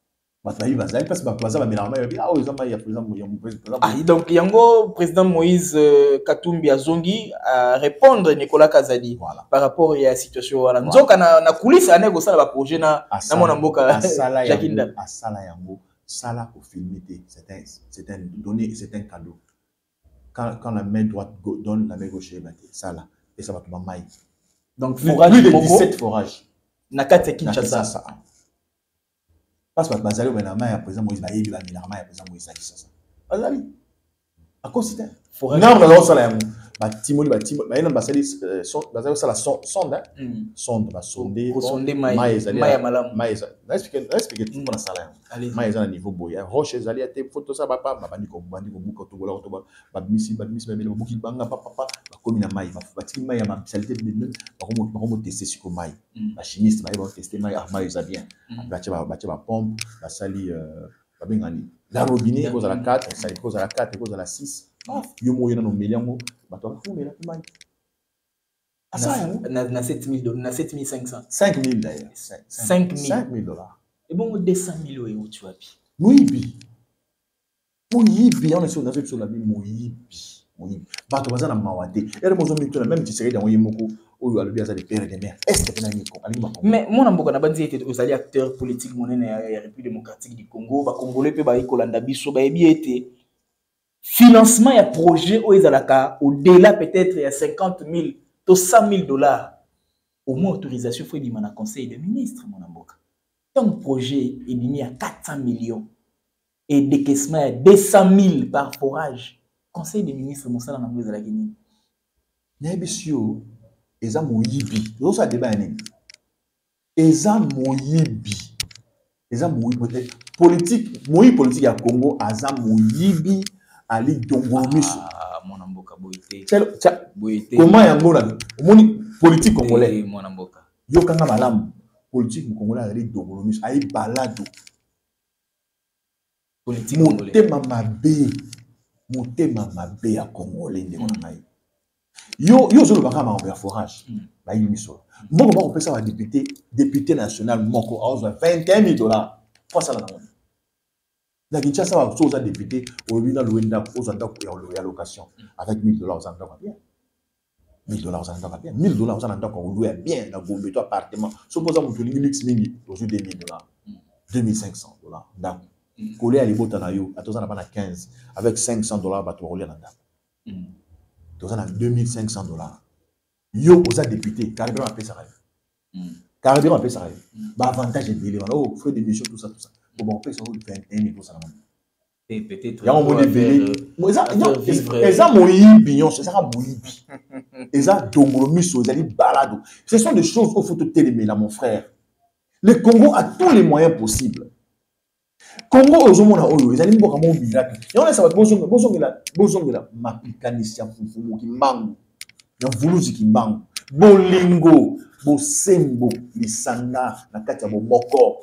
Ah, donc, Yango, président Moïse Katumbi Azongi, à répondre à Nicolas Kazadi voilà. Par rapport à la situation. Voilà. Donc, on a coulisse à négo ça, projet na mon mboka. Jakinda. À Sala Yango, Sala pour filmer, c'est un donné, c'est un cadeau. Quand, quand la main droite donne, la main gauche est battue. Sala. Et ça va tout maille. Donc, forage plus de dix-sept forages. Nakate Kinshasa. Parce que Bazali au Benama, par exemple, Moïse Baïbi, la Minama, par exemple, Moïse Kinshasa. Bazali. À cause de ça. Non, mais là, ça là. Bah, Timoli, bah, Timoli, bah, il y a un Bazali, Bazali, ça la sonde, sonde, bah, sonde. Sonde, maïs, maïs, malam. Maïs, expliquez, expliquez tout le monde ça là. Maïs, à niveau boy. Roche, Zali, à tes photos, ça va pas, bah, bandi, comme bandi, comme bouc, tout voilà, tout voilà. Bah, missi, bah, missi, bah, mais le bouc, banga, papa, papa, bah, comme une maïs, bah, tu maïs, ma spécialité de nous, bah, comment, bah, comment tester sur maïs. Bah, chimiste, bah, ils vont tester maïs, ah, maïs, ça bien. Bah, tu vas, bah, tu vas pompe, bah, sali, euh, bah, bien gagné. La robinet, cause à la quatre, ça cause à la quatre, cause à la six. Yo mo yo na no million, bah, toi, comment il a fait maïs? Ah, ça, na sept mille dollars, na sept mille cinq cents. cinq mille d'ailleurs. cinq mille. cinq mille dollars. Et bon, deux cent mille euros, tu vois. Moïbi. Moïbi, on est sur la vie sur la vie, Moïbi. Moïbi. Bah, tu vas à la Mawate. Et le mozo mito, même si c'est dans Yemoko, où il y a des pères et des mères. Est-ce que tu as un mais mon ambo, on a dit que vous allez acteur politique, mon aîné, la République démocratique du Congo, bah, Congolais, peut bah, Kolanda Bisso, bah, bien été. Financement, il y a projet, au-delà peut-être, il y a cinquante mille, cent mille dollars. Au moins, autorisation, il faut dire, un conseil des ministres, mon ambo. Un projet est mis à quatre cents millions et décaissement à deux cent mille par forage. Conseil des ministres, mon salaire en la Guinée. Nébissio, Eza Moïbi. Vous avez débat. Eza Moïbi. Eza Moïbi. Politique, Moïbi politique à Congo, Eza Moïbi, Ali Dongolomiso. Ah, mon amboka boité. Comment y a un politique congolais? Mon amboka. Yo kanga malam. Politique congolais ali Dongolomiso. Aïe balado. Politique congolais. Motema mabe. Motema mabe à Congolais de Monaï. Yo yo zo le baka ma en forage. Ba yi miso. Mboko ba ko pesa wa député, député national moko a vingt et un mille dollars. Pas ça là. La Kinshasa va so za député au lui dans l'Ouenda aux anda ko ya location avec mille dollars aux anda bien. mille dollars aux anda bien. mille dollars aux anda ko louer bien dans Gombe to appartement. Suppose mon toli luxe mingi aux deux mille dollars. deux mille cinq cents dollars. D'accord. Collé à l'ibota na yo, à tous on a quinze avec cinq cents dollars ba to rouler na ndako. tu as deux mille cinq cents dollars. Yo, vous êtes député, carrément, on paye ça. Carrément, on paye ça. Bah, avantage est délai. Oh, frais d'émission, tout ça, tout ça. Bon, on paye ça vingt et un mille pour ça. Et peut-être. Il y a un mot de délai. Et ça, mon bignon, c'est ça, mon ibi. Et ça, dongolomiso, ils allaient balado. Ce sont des choses qu'il faut te télémer, là, mon frère. Le Congo a tous les moyens possibles. Congo, aux hommes, ils allaient voir comment on miracle. Et on a ça, bonjour, bonjour, bonjour, ma picanissia, foufou, qui mangue. Il y a un voulu qui mangue. Bolingo, bosembo, lisanga, na katia bomoko.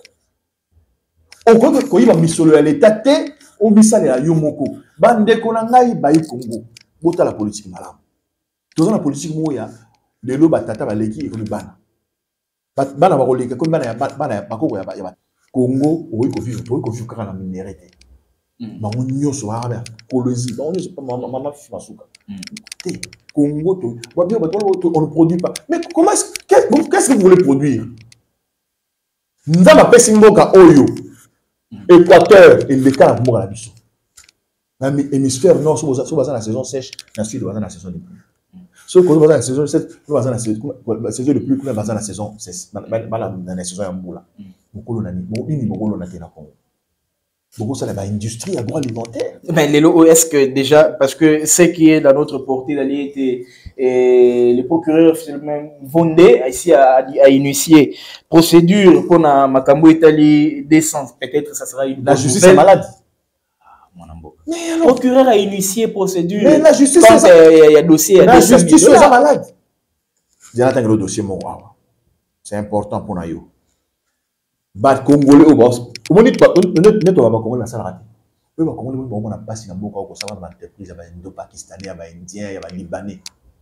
On croit que il va misolo à l'état té, on misale à yomoko. Bande konangai bayi Congo. Bota la politique malam. Tout ça la politique moya, de l'eau batata baleki et comme bana. Bana ba koleka comme bana ya bana ba koko ya ba. Congo, oui ko vivre, oui ko vivre quand la minéralité. Ba on nyoso wa ba kolozi, ba on nyoso pas mama fimasuka. Té Congo, on ne produit pas. Mais comment est-ce qu'est-ce que vous voulez produire? Nous avons fait Simboka Oyo, Équateur et le cas de la mission. L'hémisphère nord, si vous avez la saison sèche, la suite, vous avez la saison de pluie. Si vous avez la saison sèche, vous avez la saison de pluie, vous avez la saison sèche. Dans la saison Yamboula. Beaucoup de beaucoup ça la industrie agroalimentaire. Mais est-ce que déjà, parce que ce qui est dans notre portée d'aller était le procureur Vondé ici a, a initié procédure pour na Makambo Italie descente. Peut-être ça sera une la justice est malade. Mais le procureur a initié procédure. Mais la justice quand il y a dossier. La justice est malade. Jonathan le dossier c'est important pour nous. Bat Congolais au boss. Comment dit pas net on va Congolais la salle raté. Oui ba Congolais on a passé dans beaucoup au savoir d'entreprise ya ba indo pakistanais ya ba indien ya ba libanais.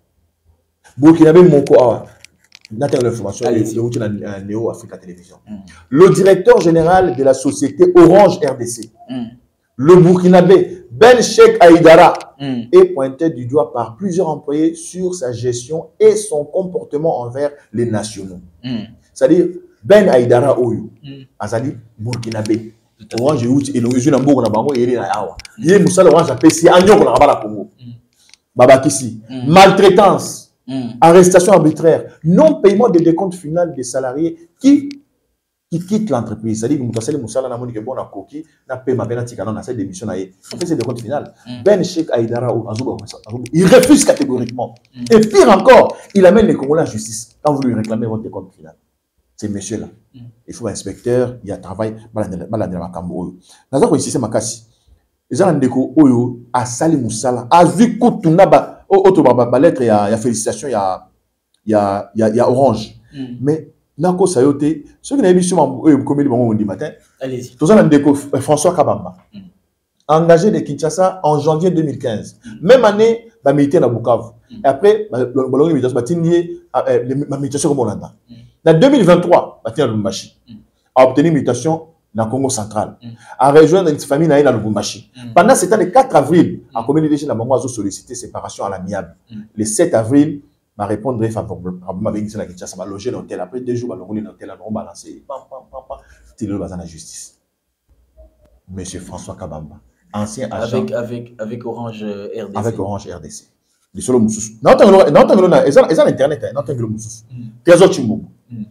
Burkinabé moko awa. Nathan l'information est na Néo Africa Télévision. Le directeur général de la société Orange R D C. Le Burkinabé Ben Cheikh Aïdara est pointé du doigt par plusieurs employés sur sa gestion et son comportement envers les nationaux. C'est-à-dire Ben Aïdara Oyo, Azali Burkinabé. Orange Youti et l'origine en Bourg na bango et na yawa. Yé Moussa Orange a payé agnon na bala Congo. Babakisi, maltraitance, arrestation arbitraire, non paiement des décomptes final des salariés qui qui quittent l'entreprise. C'est-à-dire que Moussa Moussa na moni que bon na koki na paie ma penalty canon na cette démission na yé. On fait ces décomptes final. Ben Cheikh Aïdara Oyo, il refuse catégoriquement. Et pire encore, il amène les Congolais à la justice quand vous lui réclamez votre décompte final. Ces messieurs-là. Il faut un inspecteur, il y a travail, balandela makambo oyo. Naza ko ici c'est makasi. Les gens ndeko oyo a sali musala, a vu kutuna ba auto ba lettre ya ya félicitations ya ya ya ya Orange. Mais là ko sayote, ceux qui n'avaient pas sur comme le bon matin. Allez-y. Tous en ndeko François Kabamba. Engagé de Kinshasa en janvier deux mille quinze. Même année, ba militaire na Bukavu. Et après, ba longue militation ba tinnier ma militation comme Hollande. En deux mille vingt-trois, Batia Lubumbashi a obtenu une mutation dans le Congo central, a rejoint une famille dans Lubumbashi. Pendant ce temps, le quatre avril, la communauté de la Bango a sollicité séparation à l'amiable. Le sept avril, ma réponse favorablement avec la Kinshasa, m'a logé dans l'hôtel. Après deux jours, m'a logé dans l'hôtel, on m'a balancé. C'était le bazar de la justice. Monsieur François Kabamba, ancien agent. Avec, avec, avec Orange R D C. Avec Orange R D C. Les solo Moussous. Non, non, non, non, non, ils ont Internet, non, non, Moussous. Trésor Chimbo.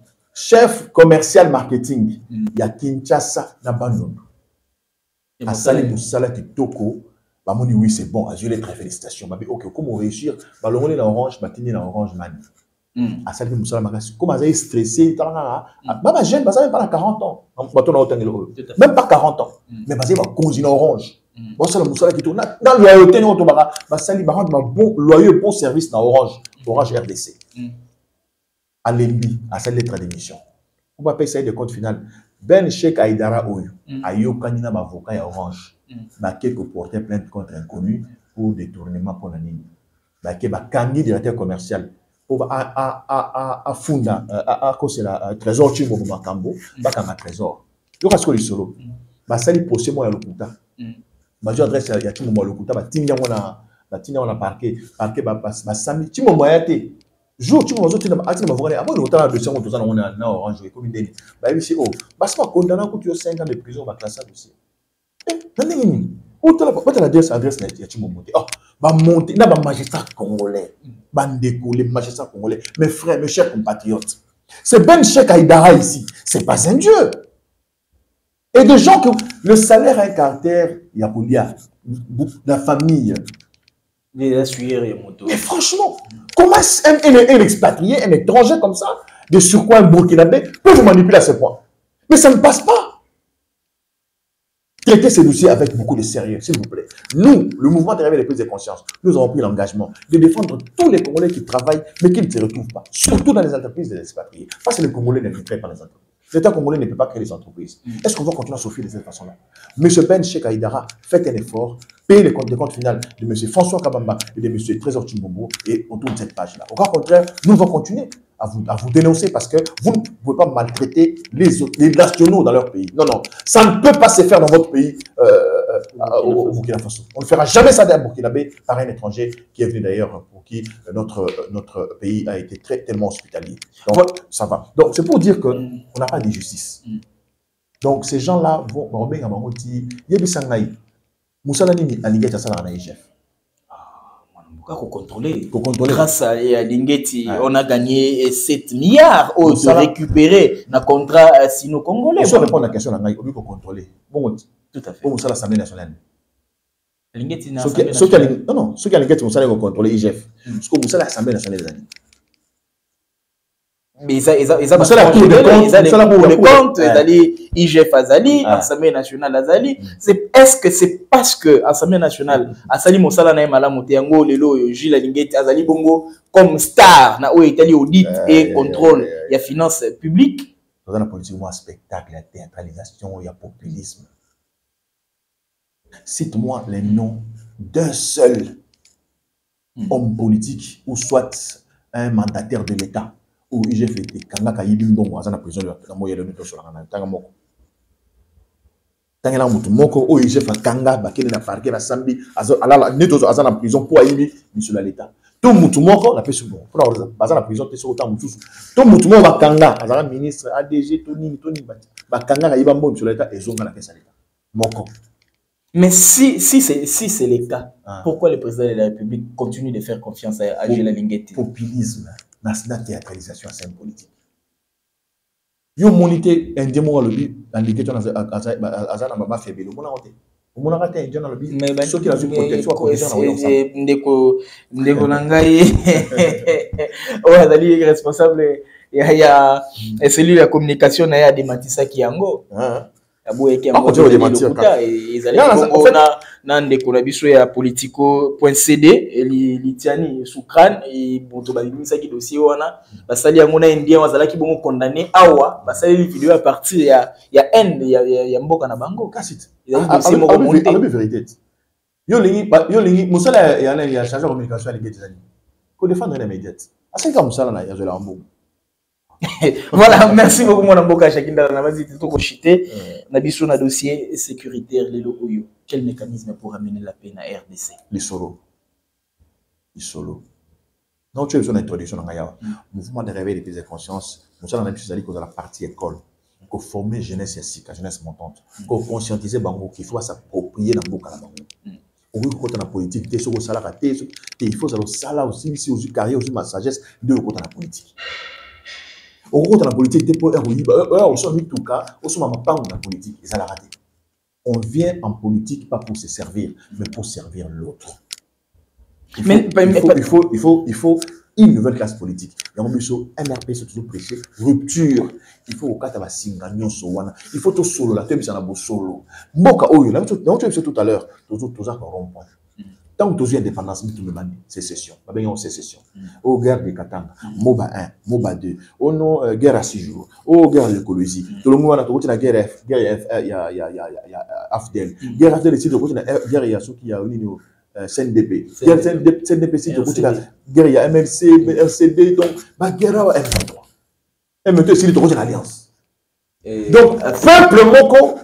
Chef commercial marketing, il y a Kinshasa na Bandundu. Asali Moussala Kitoko, bah moni oui c'est bon, je les très félicitations. Bah ok, comment réussir? Bah l'on est dans Orange, bah tenir dans Orange Mani. Asali Moussala Magas, comment ça est stressé, bah bah jeune, bah ça même pas quarante ans. Même pas quarante ans. Mais bah c'est va continuer Orange. Bon ça le Moussala Kitoko, dans loyauté non bah bah sali bah rendre bon loyaux bon service dans Orange, Orange R D C. À l'Embi, à cette lettre d'émission. On va payer ça de compte final. Ben Cheikh Aïdara Oyo, Ayo Kanina Bavoka et Orange, Baké que portait plainte contre inconnu pour détournement pour la ligne. Baké Bakani, directeur commercial, pour à à à à Funda, à à cause de la trésor Chimbo Makambo, Bakama trésor. Le reste que solo. Basali posé moi à l'Okuta. Major adresse à Chimbo moi à l'Okuta, Batinga moi na Batinga on a parqué, parqué Basami, Chimbo Moyate. Jour tu m'as dit à tu m'as volé avant le temps de cinq ans tout ça on est na Orange comme une demi bah oui c'est oh bah c'est pas condamné pour tu as cinq ans de prison va classer dossier eh non non l'adresse adresse il y a tu monter. Oh, bah monter, là bah magistrat congolais, bandeko les magistrats congolais, mes frères, mes chers compatriotes. C'est Ben Cheikh Aïdara ici, c'est pas un dieu. Et des gens que le salaire a un caractère, il y a Boulia, la famille. Mais franchement, comment un, un, un expatrié, un étranger comme ça, de surcroît un Burkinabé, peut vous manipuler à ce point? Mais ça ne passe pas. Traitez ces dossiers avec beaucoup de sérieux, s'il vous plaît. Nous, le mouvement de réveil des prises de conscience, nous avons pris l'engagement de défendre tous les Congolais qui travaillent, mais qui ne se retrouvent pas, surtout dans les entreprises des expatriés. Parce que les Congolais ne créent pas les entreprises. L'État congolais ne peut pas créer des entreprises. Mm. Est-ce qu'on va continuer à souffrir de cette façon-là? Monsieur Ben Cheikh Aïdara, faites un effort, payez les comptes, les comptes finales de Monsieur François Kabamba et de Monsieur Trésor Chimbombo et autour de cette page-là. Au contraire, nous allons continuer à vous, à vous dénoncer parce que vous ne pouvez pas maltraiter les, autres, les nationaux dans leur pays. Non, non, ça ne peut pas se faire dans votre pays euh, euh, au, au Burkina Faso. On ne fera jamais ça d'un Burkinabé par un étranger qui est venu d'ailleurs pour qui notre, notre pays a été très, tellement hospitalier. Donc, ouais. Ça va. Donc, c'est pour dire qu'on mm. n'a pas de justice. Mm. Donc, ces gens-là vont... Moussalanini a l'ingéti à ça dans la I G F. Pour contrôler. Pour contrôler. Grâce à l'ingéti, ouais. On a gagné sept milliards oh, de récupérer le contrat sino-congolais. Je réponds à la question, on a contrôler. Bon, tout à fait. Pour Moussa l'Assemblée nationale. L'ingéti n'a pas. Non, non, ceux qui ont l'ingéti, Moussa l'Assemblée contrôler I G F. Parce que Moussa l'Assemblée nationale des années. Mais ils ont les comptes, Azali, I G F Azali, Assemblée nationale Azali. Est-ce que c'est parce que l'Assemblée nationale, Asali Moussala na Emala Moutiango, Lelo, Gilles Alingeti, Azali Bongo, comme star, na où Italie audit et contrôle, il y a finances publiques? Dans la politique, il y a un spectacle, il y a théâtralisation, il y a populisme. Cite-moi les noms d'un seul homme politique ou soit un mandataire de l'État. Ou I G F était kanga ka yibi mbongo azana prison de la moyenne de sur la tanga moko tanga mutu moko o I G F kanga ba kene na parquet na sambi azala neto azana prison pour yibi monsieur l'État to mutu moko la pese bon pour azana prison te so temps mutu to mutu moko ba kanga azana ministre A D G to nini to nini ba kanga ka yiba mbongo monsieur l'État ezonga na caisse l'État moko. Mais si, si c'est si c'est le cas, ah. Pourquoi le président de la République continue de faire confiance à, à Gilles Alingeti? Populisme. La théâtralisation, c'est un politique. Yo monité un démon à l'objet, dans les questions azana mama faible. Mon aroté. Mon aroté indien dans l'objet. Mais ceux qui ont une protection, c'est ndeko ndeko nangai. Oh, Azali responsable. Il y a celui de la communication na ya dématisa kiango. Ils allaient dans des collaborations à politico.cd, l'Itiani, Soukran, et Bontobali, ça qui dossier, parce qu'il y a un Indien, qui vont condamner Awa, parce qu'il y a une vidéo à partir, il y a haine, il y a Mboka na Bango. Il y a un dossier monté. Il y a une vérité. Il y a une Moussala, il y a un chargé de communication à l'Église des années. Pour défendre les médias. À cinq ans, Moussala, il y a de l'Ambo. Voilà, merci beaucoup mon amboka Chakinda na vazi tout ko chité na biso na dossier sécuritaire lelo oyo. Quel mécanisme pour amener la paix na R D C? Les solo. Les solo. Non, tu as besoin d'introduction dans Gaïa. Mouvement de réveil des prises de conscience. Nous sommes dans la partie école. Pour former jeunesse ici, jeunesse montante. Pour conscientiser Bango qu'il faut s'approprier dans Boka la Bango. Au lieu de la politique, il faut que ça il faut que ça aussi, si aussi carrière, aussi ma sagesse, de côté la politique. Au gros, dans la politique, on s'en met tout cas, on s'en met pas dans la politique, ils ont raté. On vient en politique pas pour se servir, mais pour servir l'autre. Il, il, il, faut, il, faut, il faut une nouvelle classe politique. Il y a un M R P, c'est toujours prêché, rupture. Il faut au cas de la singanyon sowana. Il faut tout solo, la thème c'est un beau solo. Moka oyo, là, tu as vu tout à l'heure, toujours toujours un rond-point. Tant que tu as indépendance, tu me demandes sécession. Il y a une sécession. Au guerre de Katanga, MOBA un, MOBA deux, au non guerre à six jours, au guerre de l'écologie. Tout le monde a trouvé la guerre F, guerre F, il y a il y a il y a Afdel. Guerre Afdel ici, le côté guerre il y a ceux qui a une C N D P. Guerre C N D P ici, le côté la guerre il y a M L C, R C D, donc ma guerre à M vingt-trois. M vingt-trois ici, le côté l'alliance. Donc peuple moko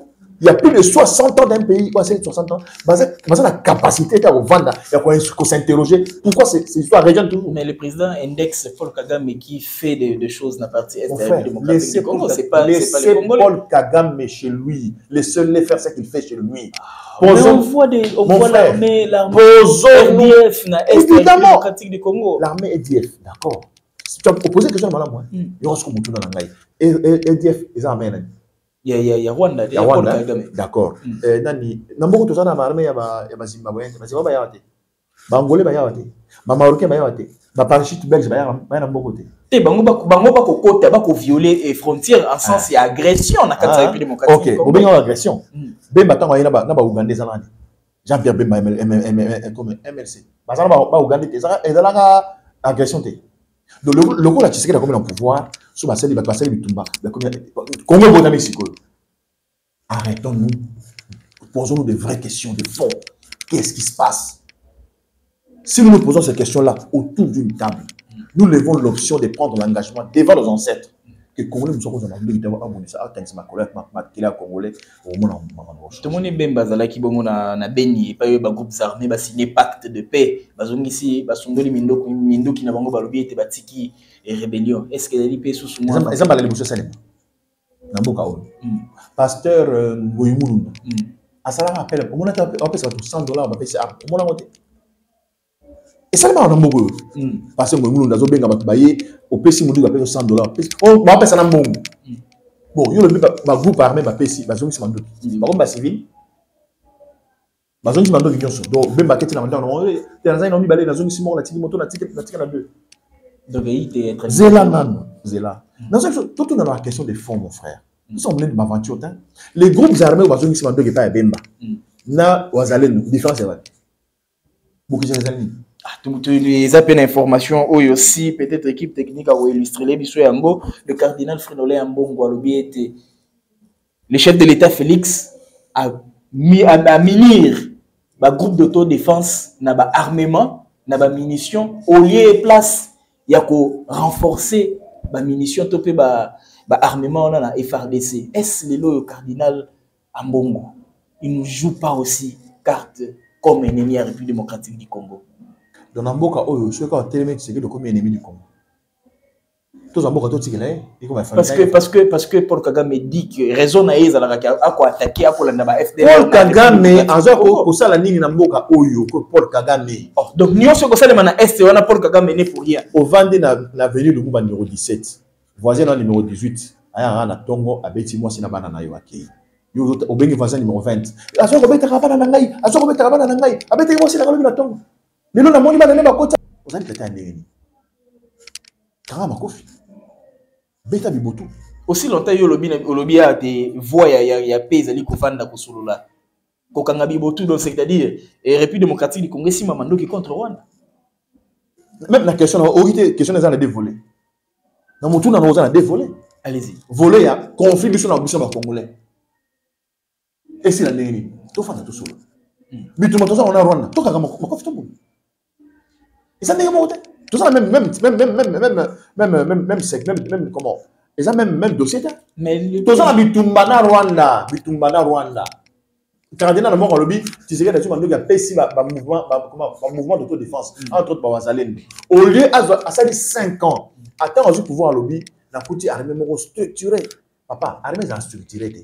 il y a plus de soixante ans d'un pays, quoi, c'est soixante ans, mais la capacité de vendre, il y a s'interroger. Pourquoi ces histoires reviennent toujours? Mais le président indexe Paul Kagame qui fait des, des choses dans la partie est de la démocratique du Congo. C'est pas, pas les Congolais. Paul Kagame chez lui, laissez-le faire ce qu'il fait chez lui. Mais on voit des, on voit l'armée, l'armée R D F, na Est démocratique du Congo. L'armée R D F, d'accord. Tu as posé question à madame, il y aura ce qu'on peut dans l'anglais. R D F, ils ont armé. Il y a, il y a Rwanda, il y a Rwanda, d'accord. Nani, n'importe où ça dans l'armée, il y a Zimbabwe, il y a Zimbabwe, il y a Zimbabwe, Bangolais, il y a Zimbabwe, Marocain, il y a Zimbabwe, ma parachute belge, il y a Zimbabwe. Et Bango Bango ba ko kota ba ko violer les frontières en sens il y a agression dans la République démocratique. OK, bien agression. Ben maintenant il y a na ba Ougandais ça là. Jean-Pierre Bemba comme M L C. Ba ça ba Ougandais ça et dans la agression té. Donc le coup là tu sais qu'il a combien de pouvoir sur ba celle ba celle bitumba. Congo au Mexique. Arrêtons-nous. Posons-nous de vraies questions de fond. Qu'est-ce qui se passe? Si nous nous posons ces questions-là autour d'une table, nous levons l'option de prendre l'engagement devant nos ancêtres. Que les Congolais nous sommes en train de dire que ma collègue, ma Congolais, au monde en tout le monde est bien basé qui bon na na Beni, pas eu ba groupes armés, ba signé pacte de paix, ba zongi ici, ba sondoli mindo mindo qui na bango ba lobi était batiki et rébellion. Est-ce que les paix sous sous moi? Ils ont balé les bouches salem. Na boka o. Pasteur Ngoyimulunda. Asala rappelle, on a appelé ça cent dollars, on va payer ça. On a monté. Et ça, on a beaucoup. Parce que nous avons bien baillé au P C, nous avons cent dollars. On va appeler ça un bon. Bon, il y a le groupe armé, le P C, ils sont en civil. Ils sont en civil. Donc, ben maquette na ndana on dans un nomi balé na zone simon la tiki moto na tiki na tiki na deux. Donc il était très Zela nan, Zela. Dans tout tout dans la question des fonds mon frère. Nous sommes plein de m'aventure hein. Les groupes armés au zone simon deux qui pas bemba. Na wazalenu différence est vrai. Beaucoup de gens les appels d'information aussi peut-être équipe technique à illustrer les bisous yango le cardinal Frénolé Ambongo alobi était le chef de l'État Félix a mis à minir ba groupe d'autodéfense na ba armement na ba munitions au lieu et place ya ko renforcer ba munitions topé ba ba armement na F R D C. Est-ce le cardinal Ambongo il ne joue pas aussi carte comme ennemi à la République démocratique du Congo? Dans Namboka, oh, je suis quand tellement c'est que le premier ennemi du Congo. Tous Namboka, tout ce qu'il est, parce que parce que parce que Paul Kagame dit que raison na yeza la à quoi attaquer à Paul Ndaba F D L. Paul Kagame, en genre pour ça la ligne Namboka, oh yo, Paul Kagame. Oh, donc nous sommes comme ça les mana Est, on a Paul Kagame né pour rien. Au Vendée na l'avenue de Mouba numéro dix-sept, voisin dans numéro dix-huit, aya na Tongo abeti moi sina bana na yo akei. Yo au bengi voisin numéro vingt. A so ko beta rabana na ngai, a so ko beta rabana na ngai, abeti moi sina na Tongo. Mais nous, on a dit que vous allez péter un ennemi. Karama Kofi. Beta Bibotu. Aussi longtemps, il y a des voix, il y a pays qui sont en train Kokanga Bibotu, c'est-à-dire la République démocratique du Congo, si Mamando qui contre Rwanda. Même la question, la question des dévolés. Dans mon tour, on a dévolé. Allez-y. Voler, il y a conflit sur la bouche congolais. Et c'est l'ennemi. Tout fait tout seul. Mais tout le monde, on a Rwanda. Tout le monde. Et ça n'est pas tout ça même même même même même même même même même même même comment et ça même même dossier mais tout ça bitumba na Rwanda bitumba na Rwanda cardinal le mort lobby tu sais que tu m'as dit P C ba mouvement ba mouvement d'autodéfense entre autres Bazalène au lieu à ça dit cinq ans attends au pouvoir lobby la petite armée moko structuré papa armée ça structuré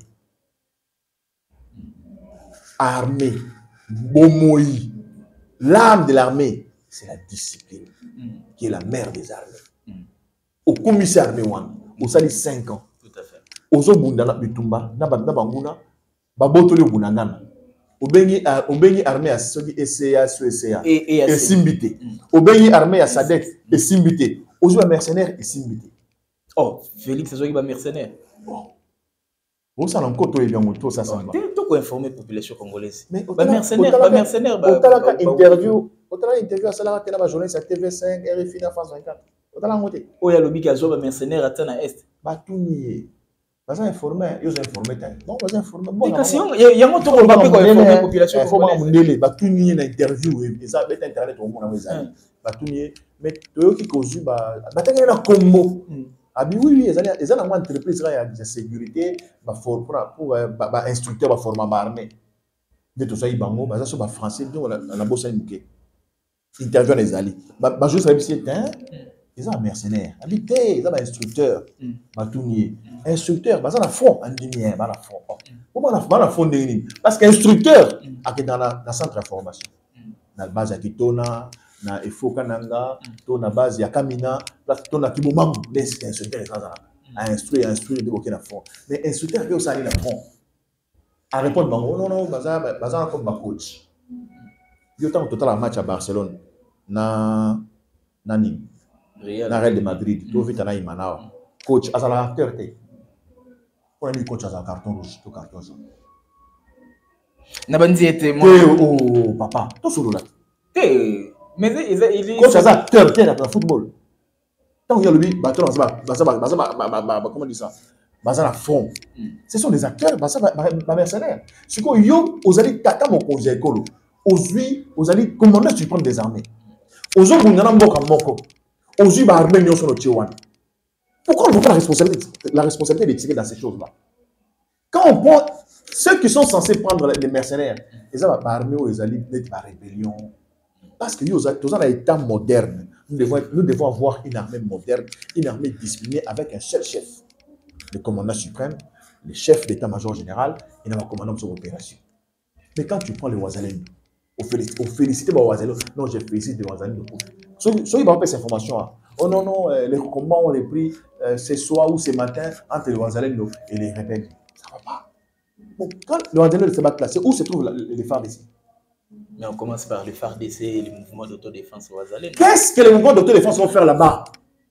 armée bomoi l'âme de l'armée c'est la discipline mm. qui est la mère des armées. Mm. Au commissaire armé one, au sali cinq ans. Tout à fait. Au zo bundana bitumba, na banda banguna, babotoli bunangana. Au bengi au bengi armée à soki S C A, S C A et et simbité. Au bengi armée à Sadek et simbité. Au zo mercenaire et simbité. Oh, Félix c'est soki ba mercenaire. Oh. Bon ça n'en côté bien moto ça ça. Tout quoi informer population congolaise. Mais ba mercenaire, ba mercenaire ba interview autant interview à cela télé journaliste à T V cinq R F I na France vingt-quatre autant ngote oya lobi ka zo ba mercenaire atana est ba tunier ba ça informer yo ça informer ta non ba informer bon kasi ya ngo to ba ko informer population faut ba mundele ba tunier na interview et ça bet internet au monde na weza ba tunier mais to yo ki kozu ba ba tengena na combo Ah oui, oui, ils ont une entreprise de sécurité pour pour instructeur pour former l'armée. De tout ça, ils bango, bah ça c'est français, donc on a on a bossé une bouquet. Interview les alliés. Bah bah juste avec c'est un, ils ont un mercenaire. Habité, ils ont un instructeur. Bah tout nier. Instructeur, bah ça na fond, en lumière, bah na fond. Comment on a na fond de parce qu'instructeur, à dans la dans centre de formation. Dans la base à Kitona, na Efoka Nanga, to na base ya Kamina, place to na Kibomam, les instructeurs à instruire, instruire de aucun fond. Mais instructeur que ça aller la fond. À répondre, non, non, bazar, bazar comme ma coach. Il y a un total un match à Barcelone, na, na Nîmes, na Real de Madrid, tout vite na Imana. Coach, à la acteur, on a mis coach à un carton rouge, tout carton jaune. Na bandi était moi. Oh, papa, tout sur là. Eh, mais il est. Coach à un acteur, t'es dans le football. Tant qu'il y a le bâton, comment on dit ça? Bazar à fond. Ce sont des acteurs, bazar à mercenaires. Ce qu'on y a, aux alliés, tata mon conseil écolo. Aujourd'hui, aux alliés, commandant suprême des armées. Aujourd'hui, on a un mot comme moko. Aujourd'hui, bah armée nous sur le Tchouan. Pourquoi on ne veut pas la responsabilité, la responsabilité de tirer dans ces choses-là? Quand on prend ceux qui sont censés prendre les mercenaires, ils ont bah armée ou les alliés d'être par rébellion. Parce que nous, dans un état moderne, nous devons, nous devons avoir une armée moderne, une armée disciplinée avec un seul chef. Le commandant suprême, le chef d'état-major général, et le commandant de son opération. Mais quand tu prends les Ouazalènes, on félicite, on félicite les Ouazalènes. Non, je félicite les Ouazalènes. Soyez pas cette information. Hein. Oh non, non, euh, les combats ont les pris euh, ce soir ou ce matin entre les Ouazalènes et les rebelles. Ça ne va pas. Bon, quand les Ouazalènes se battent là, c'est où se trouvent les F A R D C? Mais on commence par les F A R D C et les mouvements d'autodéfense Ouazalènes. Qu'est-ce que les mouvements d'autodéfense vont faire là-bas?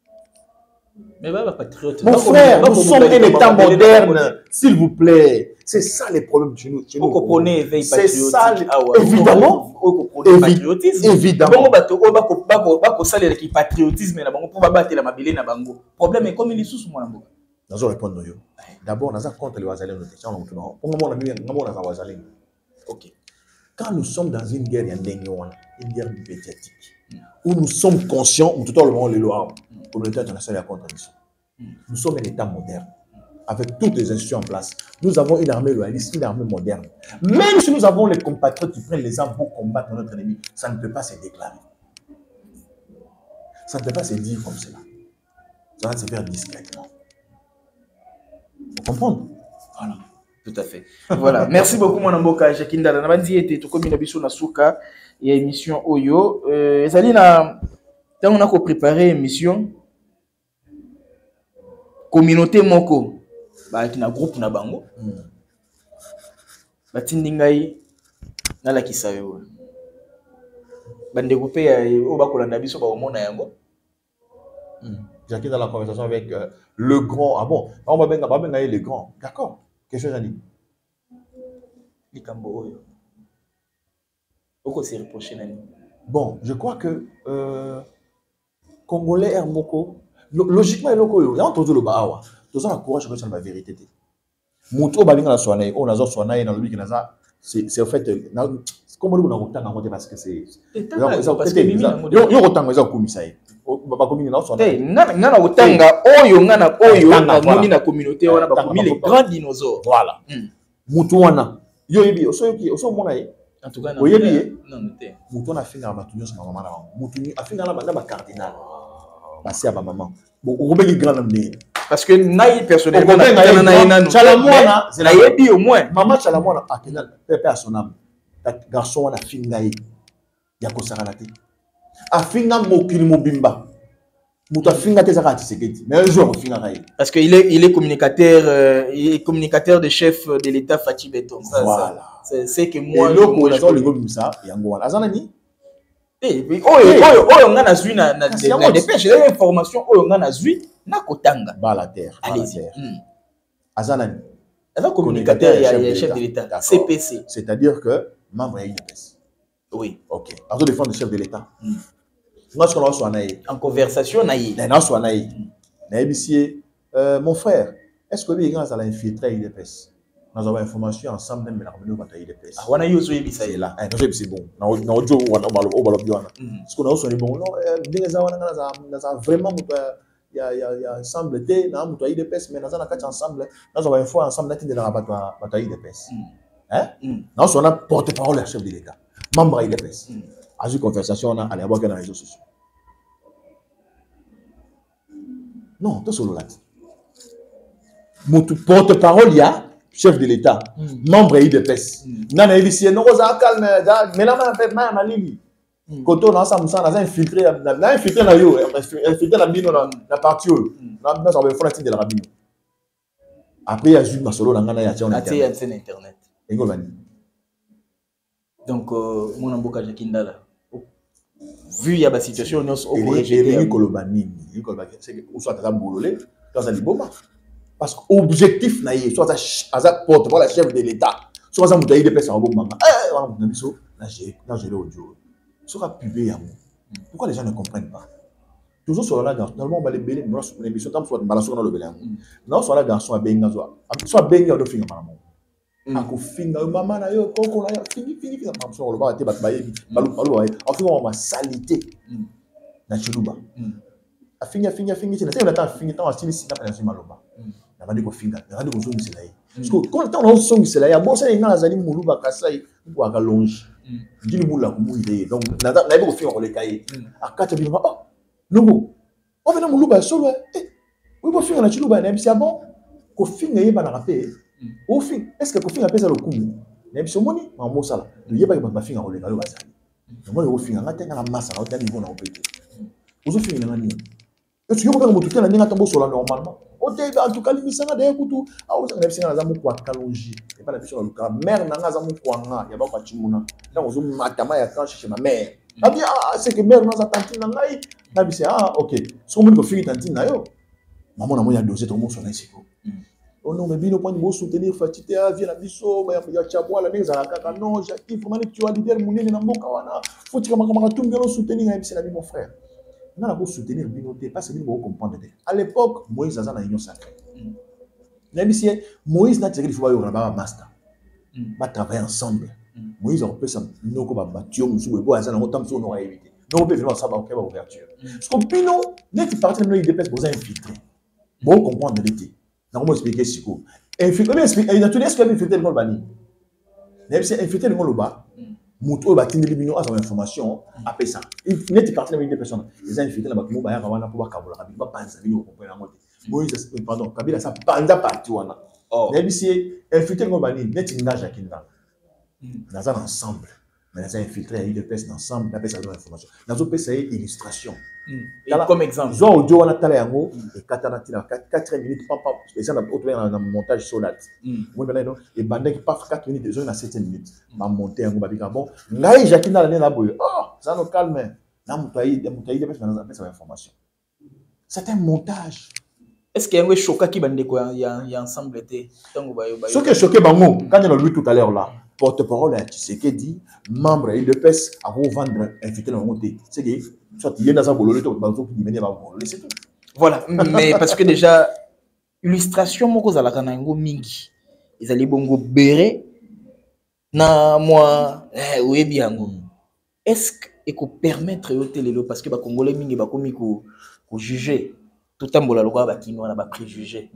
Mais bah, patriote. Mon frère, nous sommes un État moderne, s'il vous plaît. C'est ça les problèmes chez nous. C'est ça, évidemment. Évidemment. Problème est comme il est sous moi. Nous allons répondre. D'abord, nous avons contre les Ouazalènes. Ok. Quand nous sommes dans une guerre, une guerre médiatique, où nous sommes conscients, où tout le monde les lois. La communauté internationale est contre nous. Nous sommes un État moderne, avec toutes les institutions en place. Nous avons une armée loyaliste, une armée moderne. Même si nous avons les compatriotes qui prennent les armes pour combattre notre ennemi, ça ne peut pas se déclarer. Ça ne peut pas se dire comme cela. Ça va se faire discrètement. Vous comprenez? Voilà. Tout à fait. Voilà. Merci beaucoup, mon amboka. Jakinda, la nabandi était tout comme une abisso na souka et émission Oyo. Euh, Zalina, quand on a préparé émission. Communauté moko ba kina groupe na bango batindi ngai na la kisayo bande groupé ya o bakolanda biso ba omona yango. J'ai dans la conversation avec euh, le grand. Ah bon, on va bien ba bien le grand. D'accord. Quelque chose à dire. Likambo oyo oko se reprocher nani. Bon, je crois que euh, Congolais er moko logiquement, il y a entendu le bahawa. Tout ça, on a courage de la vérité. Moutou balinga la soigner, on a zo soigner dans le but que naza, c'est en fait, comme on a autant en mode parce que c'est. Parce que yo yo autant mais ça commissaire. Ba communauté na soigner. Ngana ngana otanga oyo ngana oyo na moni na communauté wana ba komi les grands dinosaures. Voilà. Moutou wana. Yo yebi, oso yoki, oso mona ye. En tout cas, non. Oyebi. Non, non. Moutou na finga ba tunyo sama mama na. Moutou ni afinga na ba cardinal. Passé à ma maman. Bon, on remet les grands amis. Parce que naï personnellement, Chalamouana, c'est la yebi au moins. Maman Chalamouana, ah, pépé à son âme. Garçon, on a fini naï. Yako Saranati. A fini mokili mobimba. Mouta finga tes arati seketi. Mais un jour, on finira naï. Parce qu'il est, il est communicateur, euh, il est communicateur de chef de l'État Fatih Beton. Ça, voilà. C'est que moi. Et l'autre, on a dans le groupe ça, Yangoan. Azanani. Eh, oyo oyo ngana zui na na dépêche les informations oyo ngana zui na kotanga ba la terre. Allez-y. Azanani. Avec communicateur et chef de l'État. C P C. C'est-à-dire que membre de l'I D P S. Oui. OK. Azo défendre le chef de l'État. Moi ce qu'on a soit naï. En conversation naï. Na soit naï. Na bissier euh mon frère, est-ce que lui grâce à l'infiltrer l'I D P S? Nous avons information ensemble même la communauté bataille de paix. Ah, on a eu aussi ça là. Eh, non c'est bon. Na na ojo wana obalo obalo biwana. Parce qu'on a aussi bon non, des gens wana na za vraiment il y a il y a il y a ensemble té na muto I D P S mais na zana kati ensemble na zo ba info ensemble na tinde na bato bato I D P S hein na so na porte-parole du chef de l'État membre I D P S a eu conversation na aller voir dans les réseaux sociaux non tout solo là muto porte-parole ya chef de l'État membre I D P S na na évicier no za calme mais là na fait na malili quand on a ça, on a infiltré, on a infiltré la yo, infiltré la bino la partie yo, on a ça va faire la tête de la rabino. Après il y a juste Masolo dans Ghana, il y a tiens on a internet. Donc mon amboka Jakindala. Vu il y a la situation on au corriger les Kolobani, les Kolobani c'est que ou soit ça boulolé, dans ça liboma. Parce que objectif na yé, soit ça ça porte la chef de l'État, soit ça mutaï de personnes au bon moment. Eh, on a mis ça, là j'ai là j'ai le audio. Sera publié à moi. Pourquoi les gens ne comprennent pas? Toujours sur la garçon, normalement on va les béler, mais sur l'émission, tant soit balancer dans le béler. Non, sur la garçon à Benga, soit Benga de finir maman. A ko finga maman na yo, koko na yo, fini fini fini maman sur le bas, te bat baye, balu balu baye. En fait on va salité. Na chiluba. A finga finga finga, c'est na temps finga temps style si na pas na maloba. Na ba de ko finga, na de ko zongi c'est là. Parce que quand on zongi c'est là, ya bon ça ngala zali muluba kasai, ko aka longe. Dili mula kumuide donc na na ibo fi on le cahier akata bi oh nugo on vena muluba solo eh oui bo fi na chiluba na bisi bon ko finga yeba na rapé au fin est-ce que ko finga pesa le kumu na bisi moni ma mo sala yeba ba finga o le kalo bazali moi o finga ngata na massa na otani bona opete ozo finga na nini est-ce que yo ko mo tutela ninga tambo solo normalement o te en tout cas limisanga de kutu a o sanga bisinga za mu kwa kalonji et pas la biso le cas mère na za mu kwa nga ya ba kwa chimuna donc ozo matama ya quand chez ma mère a bien c'est que mère na za tantine na ngai na bisi ah OK so mo ko fingi tantine na yo maman na mo ya dossier to mo so na siko oh non mais bino point de soutenir fatité a vient la biso ba ya chabwa la neza la kaka non Jacques vraiment tu as leader munene na mboka wana faut que mama tumbi lo soutenir na bisi na mon frère. On a soutenir Binoté parce que nous comprendre. À l'époque, Moïse a une union sacrée. Moïse n'a tiré du foyer au rabat master. Va travailler ensemble. Moïse a fait ça. Nous comme Mathieu, nous sommes beaux, nous sommes tous nos éviter. Nous on peut vraiment savoir quelle ouverture. Parce que Pino, n'est pas parti de nous il pour infiltrer. Bon comprendre l'été. Nous on expliquer ce qu'on. Infiltrer, expliquer. Il a tout dit ce qu'il a infiltré le bani. Même si infiltrer le monde bas. Moutou ba tindi libino a son information après ça il n'est pas parti avec des personnes les gens infiltrés là-bas mo ba ya wana pour ba kabola kabila ba panza bino ko pena mote Moïse pardon kabila ça panda parti wana mais si infiltré ngo bani net ngage akinda dans un ensemble mais les infiltrés il de personnes ensemble d'après ça information dans autre pays c'est illustration comme exemple zo audio wana tala yango et katana tina quatre minutes pam pam spécial dans autre dans montage solat moi maintenant et bandé qui passe quatre minutes ils ont na sept minutes ma monter yango babika bon ngai jakina la na boyo oh ça nous calme na mutayi mutayi de personnes dans ça information c'est un montage. Est-ce qu'il y a un choc qui bande quoi il y a il y a ensemble été tango bayo bayo ce qui est choqué bango quand on a lu tout à l'heure là porte-parole à Tshisekedi dit membre I D P S à vendre invité dans monter c'est que soit il y a dans un bololo to bazo qui venir ba bololo c'est tout voilà mais parce que déjà illustration moko za la kana ngo mingi ezali bongo béré na moi eh oui bien est-ce que et ko permettre yo telelo parce que ba congolais mingi ba komi ko ko juger tout tambola lokwa ba kino na ba préjugé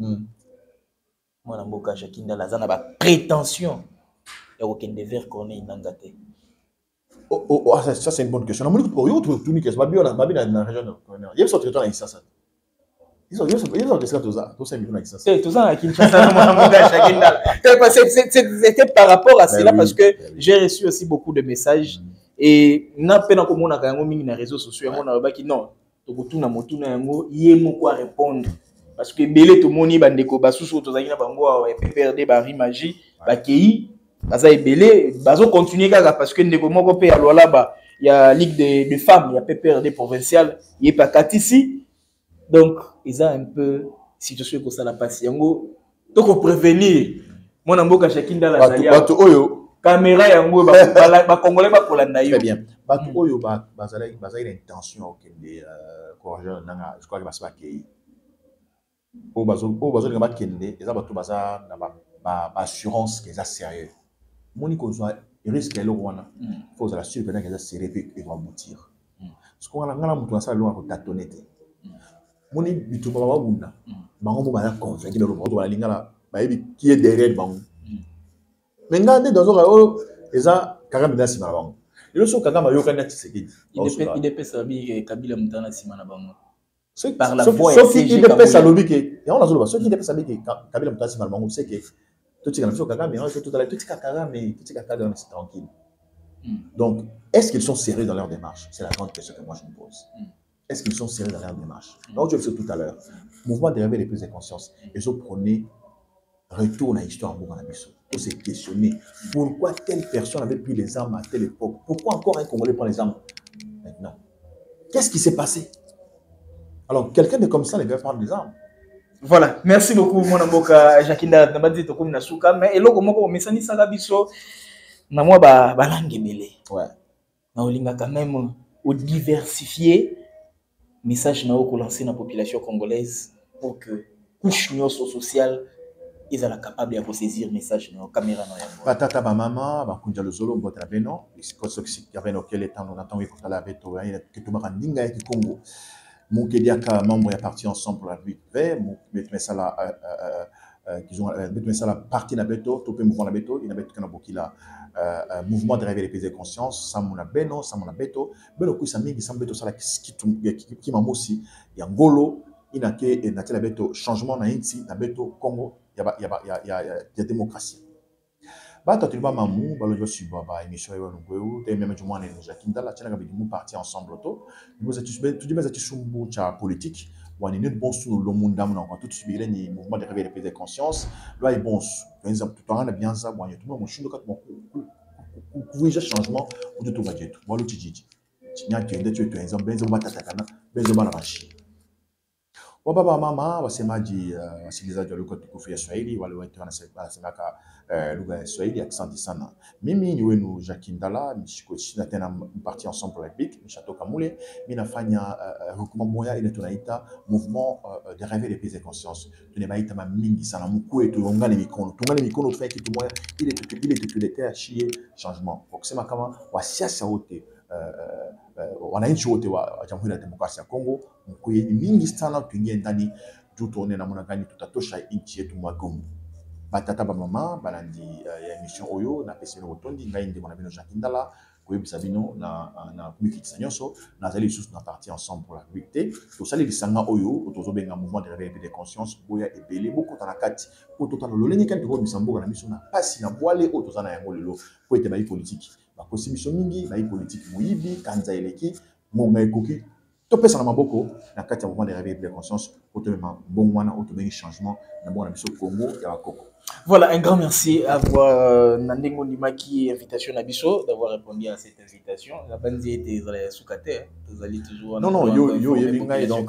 moi na mboka Jakinda la zana ba prétention et aucun devoir qu'on est nangate. Oh oh ça, ça c'est une bonne question. On dit pour yo tout tout ni que ba bio na ba bio na région de Corner. Il y a sorti toi na Kinshasa. Ils ont ils ont ils ont des tout ça, tout ça na Kinshasa. C'est tout ça à Kinshasa na mboka Jakinda. C'était par rapport à cela parce que j'ai reçu aussi beaucoup de messages et na pena ko mona ka yango mingi na réseaux sociaux yango na ba ki non. Tokutuna motuna yango yé moko à répondre parce que belé to moni bandeko basusu tozaki na bango P P R D ba rimagie ba kei baza ebelé bazo continuer kaka parce que ndeko moko pe ya lola ba il y a ligue de de femmes il y a P P R D provincial il est pas katisi donc ils ont un peu situation comme ça la passe yango toko prévenir mon amboka Jakinda la zalia bato oyo caméra yango ba ba congolais ba kolanda yo très bien bato oyo ba bazala bazala intention okende corrigeur nanga je crois que basba kei o bazo o bazo ngaba kende eza bato baza na ba assurance que ça sérieux moni ko zo risque le wana faut la sûr pendant que ça sérieux et va aboutir parce qu'on a ngala mutu asala lo ko tatonete moni bitumba ba bunda bango mo ba convaincre le monde ba lingala ba yebi qui est derrière bango mais ngande dans oko eza Kagame na sima bango le so Kagame yo kana Tshisekedi il dépend ça bi Kabila mutana sima na bango par la voix ce qui dépend ça lobi que et on a zo ce qui dépend ça bi que Kabila mutana sima bango c'est que tout ce que Kagame on tout à tout ce Kagame tout ce Kagame c'est tranquille donc est-ce qu'ils sont sérieux dans leur démarche c'est la grande question que moi je me pose. Est-ce qu'ils sont sérieux dans leur démarche? Donc, je le sais tout à l'heure. Mouvement de réveil des prises de conscience. Ils ont prôné retour à l'histoire pour se questionner. Pourquoi telle personne avait pris les armes à telle époque? Pourquoi encore un Congolais prend les armes maintenant? Qu'est-ce qui s'est passé? Alors, quelqu'un de comme ça ne veut pas prendre les armes. Voilà. Merci beaucoup, mon amboka Jakinda. Nabadi tokoum nasuka. Mais eloko moko mesani sagabiso na moi ba balangemele. Ouais. Na olinga quand même au diversifier. Message na oko lancer na population congolaise pour que couche sociale ils sont capables de saisir message na caméra na yango. Batata ba mama ba kunja lozolo mbota beno iskoso ki avait no quel temps on attend que la beto ya que tout marandinga ya Congo. Mon kediaka membre ya parti ensemble pour la vie vert mon mettre ça la qu'ils ont mettre ça la partie na beto topé mouvement na beto il na beto kana bokila Euh, mouvement de réveil des prises de conscience, ça mon beno, ça mon beto, beno kui samigi sam beto ça la qui qui qui mamosi, ya ngolo, ina ke et na tela beto changement na inti na beto Congo, ya ba ya ba ya ya ya démocratie. Ba ta tulba mamu, ba lo jo suba ba émission yo ngweu, te même du moins ne Jakinda la tena ka bi mu parti ensemble auto, nous ati tout du ati sumbu cha politique. Wani ne bon sous le monde d'âme on tout subir ni mouvement de réveil des prises de conscience là est bon par exemple tout en bien ça bon tout mon chindo kat mon ku ja changement ou tout va dire tout walo tiji nya kende tu tu exemple benzo batata kana benzo bana bashi wa baba mama wasemaji wasikilizaji wa lugha tukufu ya Swahili wale wote wanasema ka lugha ya Swahili accent sana. Mimi ni wenu Jakindala mshiko china tena parti ensemble pour la République Mchato Kamule mimi nafanya recommand moya ile tunaita mouvement de réveil des prises de conscience. Tunabaita mingi sana mkuu wetu tuungane mikono tuungane mikono tufanye kitu moya ile ile tutuletea achie changement. Kwa kusema kama wasiasa wote wananchi wote wa Jamhuri ya Demokrasia ya Kongo mkuye ni mingi sana tuingie ndani juu tuone namna gani tutatosha nchi yetu magumu. Batata ba mama balandi ya émission oyo na pesino botondi ngai ndeko na bino Jakindala koyebisa bino na na kumikitisa nyonso nazali lisusu na parti ensemble pour la vérité tosali lisanga oyo tozobenga mouvement de réveil de conscience boya ebele boko tana kati po totana loleni kan toko bisamboka na biso na pasi na boale o tozana yango lelo po ete bayi politique bakosi biso mingi bayi politique moyibi kanza eleki ngonga ekoki topesa na maboko na kati ya mouvement de réveil de conscience po tomema bongwana o tobengi changement na bona biso Congo ya bakoko. Voilà, un grand merci à vous, Nandengo Nimaki, invitation Nabiso, d'avoir répondu à cette invitation. La bande était soukate, vous allez toujours. Non, non, yo, yo, yo, donc,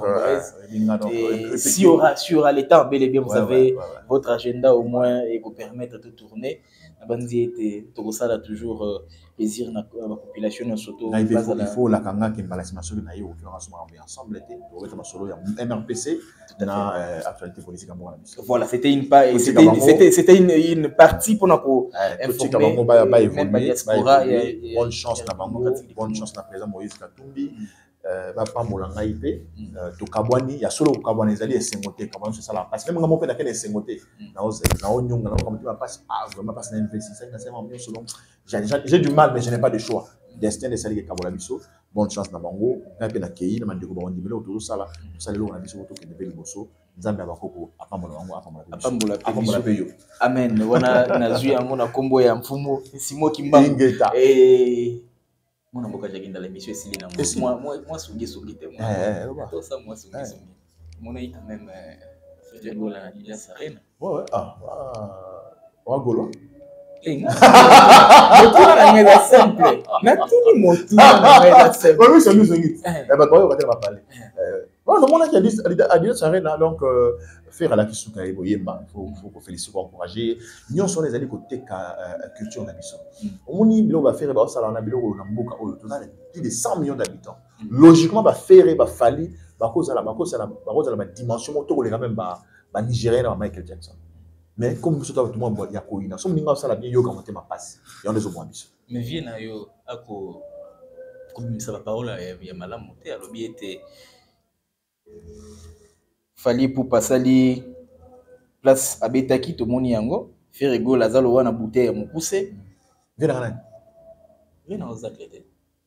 s'il y aura, s'il y aura les temps, bel et bien, vous avez votre agenda au moins et vous permettre de tourner. La bande était, tout ça a toujours plaisir dans la population, surtout. Il faut, il faut la kanga qui m'a laissé ma solo naïe au fur et à mesure ensemble, on va être ma solo M R P C, dans l'actualité politique à moi. Voilà, c'était une part, c'était c'était une, une partie pour nous informer même la diaspora. Bonne chance na bango, bonne chance na président Moïse Katumbi. Va pas molanga ipe to kabwani ya solo kabwani ezali esengote kabwani c'est ça la passe même ngamo pe na kene esengote na oze na onyonga na komite ma passe ah vraiment passe na investisseur na sema mieux selon j'ai du mal mais je n'ai pas de choix destin de sali kabola biso bonne chance na bango na pe na kei na mandiko ba ndimelo to sala sala lo na biso to ke de beli boso nzambe abakoko apambola bango apambola apambola apambola pe yo amen wana nazui yango na kombo ya mfumo simo kimbangu eh mon amboka Jakindala l'émission est silena moi moi moi songi songi te moi tout ça moi songi songi mon est quand même fait de gola na Sarena ouais ouais ah wa golo eh moto na ngeza simple na tuni moto na ngeza simple oui songi songi eh ba boyo va te parler bon le monde qui a dit a dit Sarena donc faire à la kisuka ebo yemba il faut faut féliciter encourager nous sommes les alliés côté culture na biso omoni bilo va faire ba sala na bilo na mboka oyo to na plus de cent millions d'habitants logiquement va faire ba fali ba cause la ba cause la ba cause la dimension moto les quand même ba ba Nigérien na Michael Jackson mais comme biso tout le monde ya ko ina so mninga sala bien yo ka monter ma passe ya on les au biso mais vie na yo ako comme ça va parole ya malamu te alobi était Fali pour passer place abetaki to moni yango faire go lazalo wana bouteille mon poussé viens là viens dans zaklete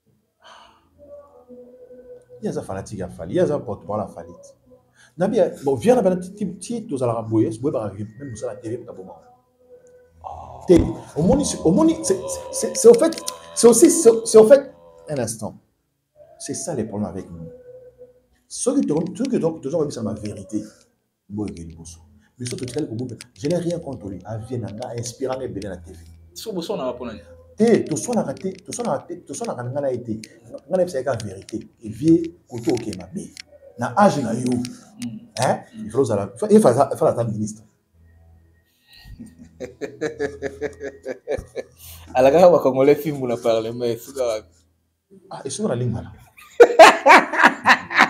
il y a des fanatiques à Fali il y a des porte-parole à Fali nabi bon viens là ben ti tous à la boyer c'est pas arriver même ça la télé pour moment télé au moni au moni c'est c'est au fait c'est aussi c'est au fait un instant c'est ça les problèmes avec nous ceux qui te ceux qui donc toujours c'est ma vérité bon il bosso mais surtout je n'ai rien contre lui à Vienne a inspiré mes bébés la T V so bosso na pas nani te to so na raté to so na raté to so na ngana na été ngana c'est la vérité et vie koto ke mabe na âge na yo hein il faut ça il faut ça la ministre alaka ba congolais film na parlement suka ah et sur la ligne là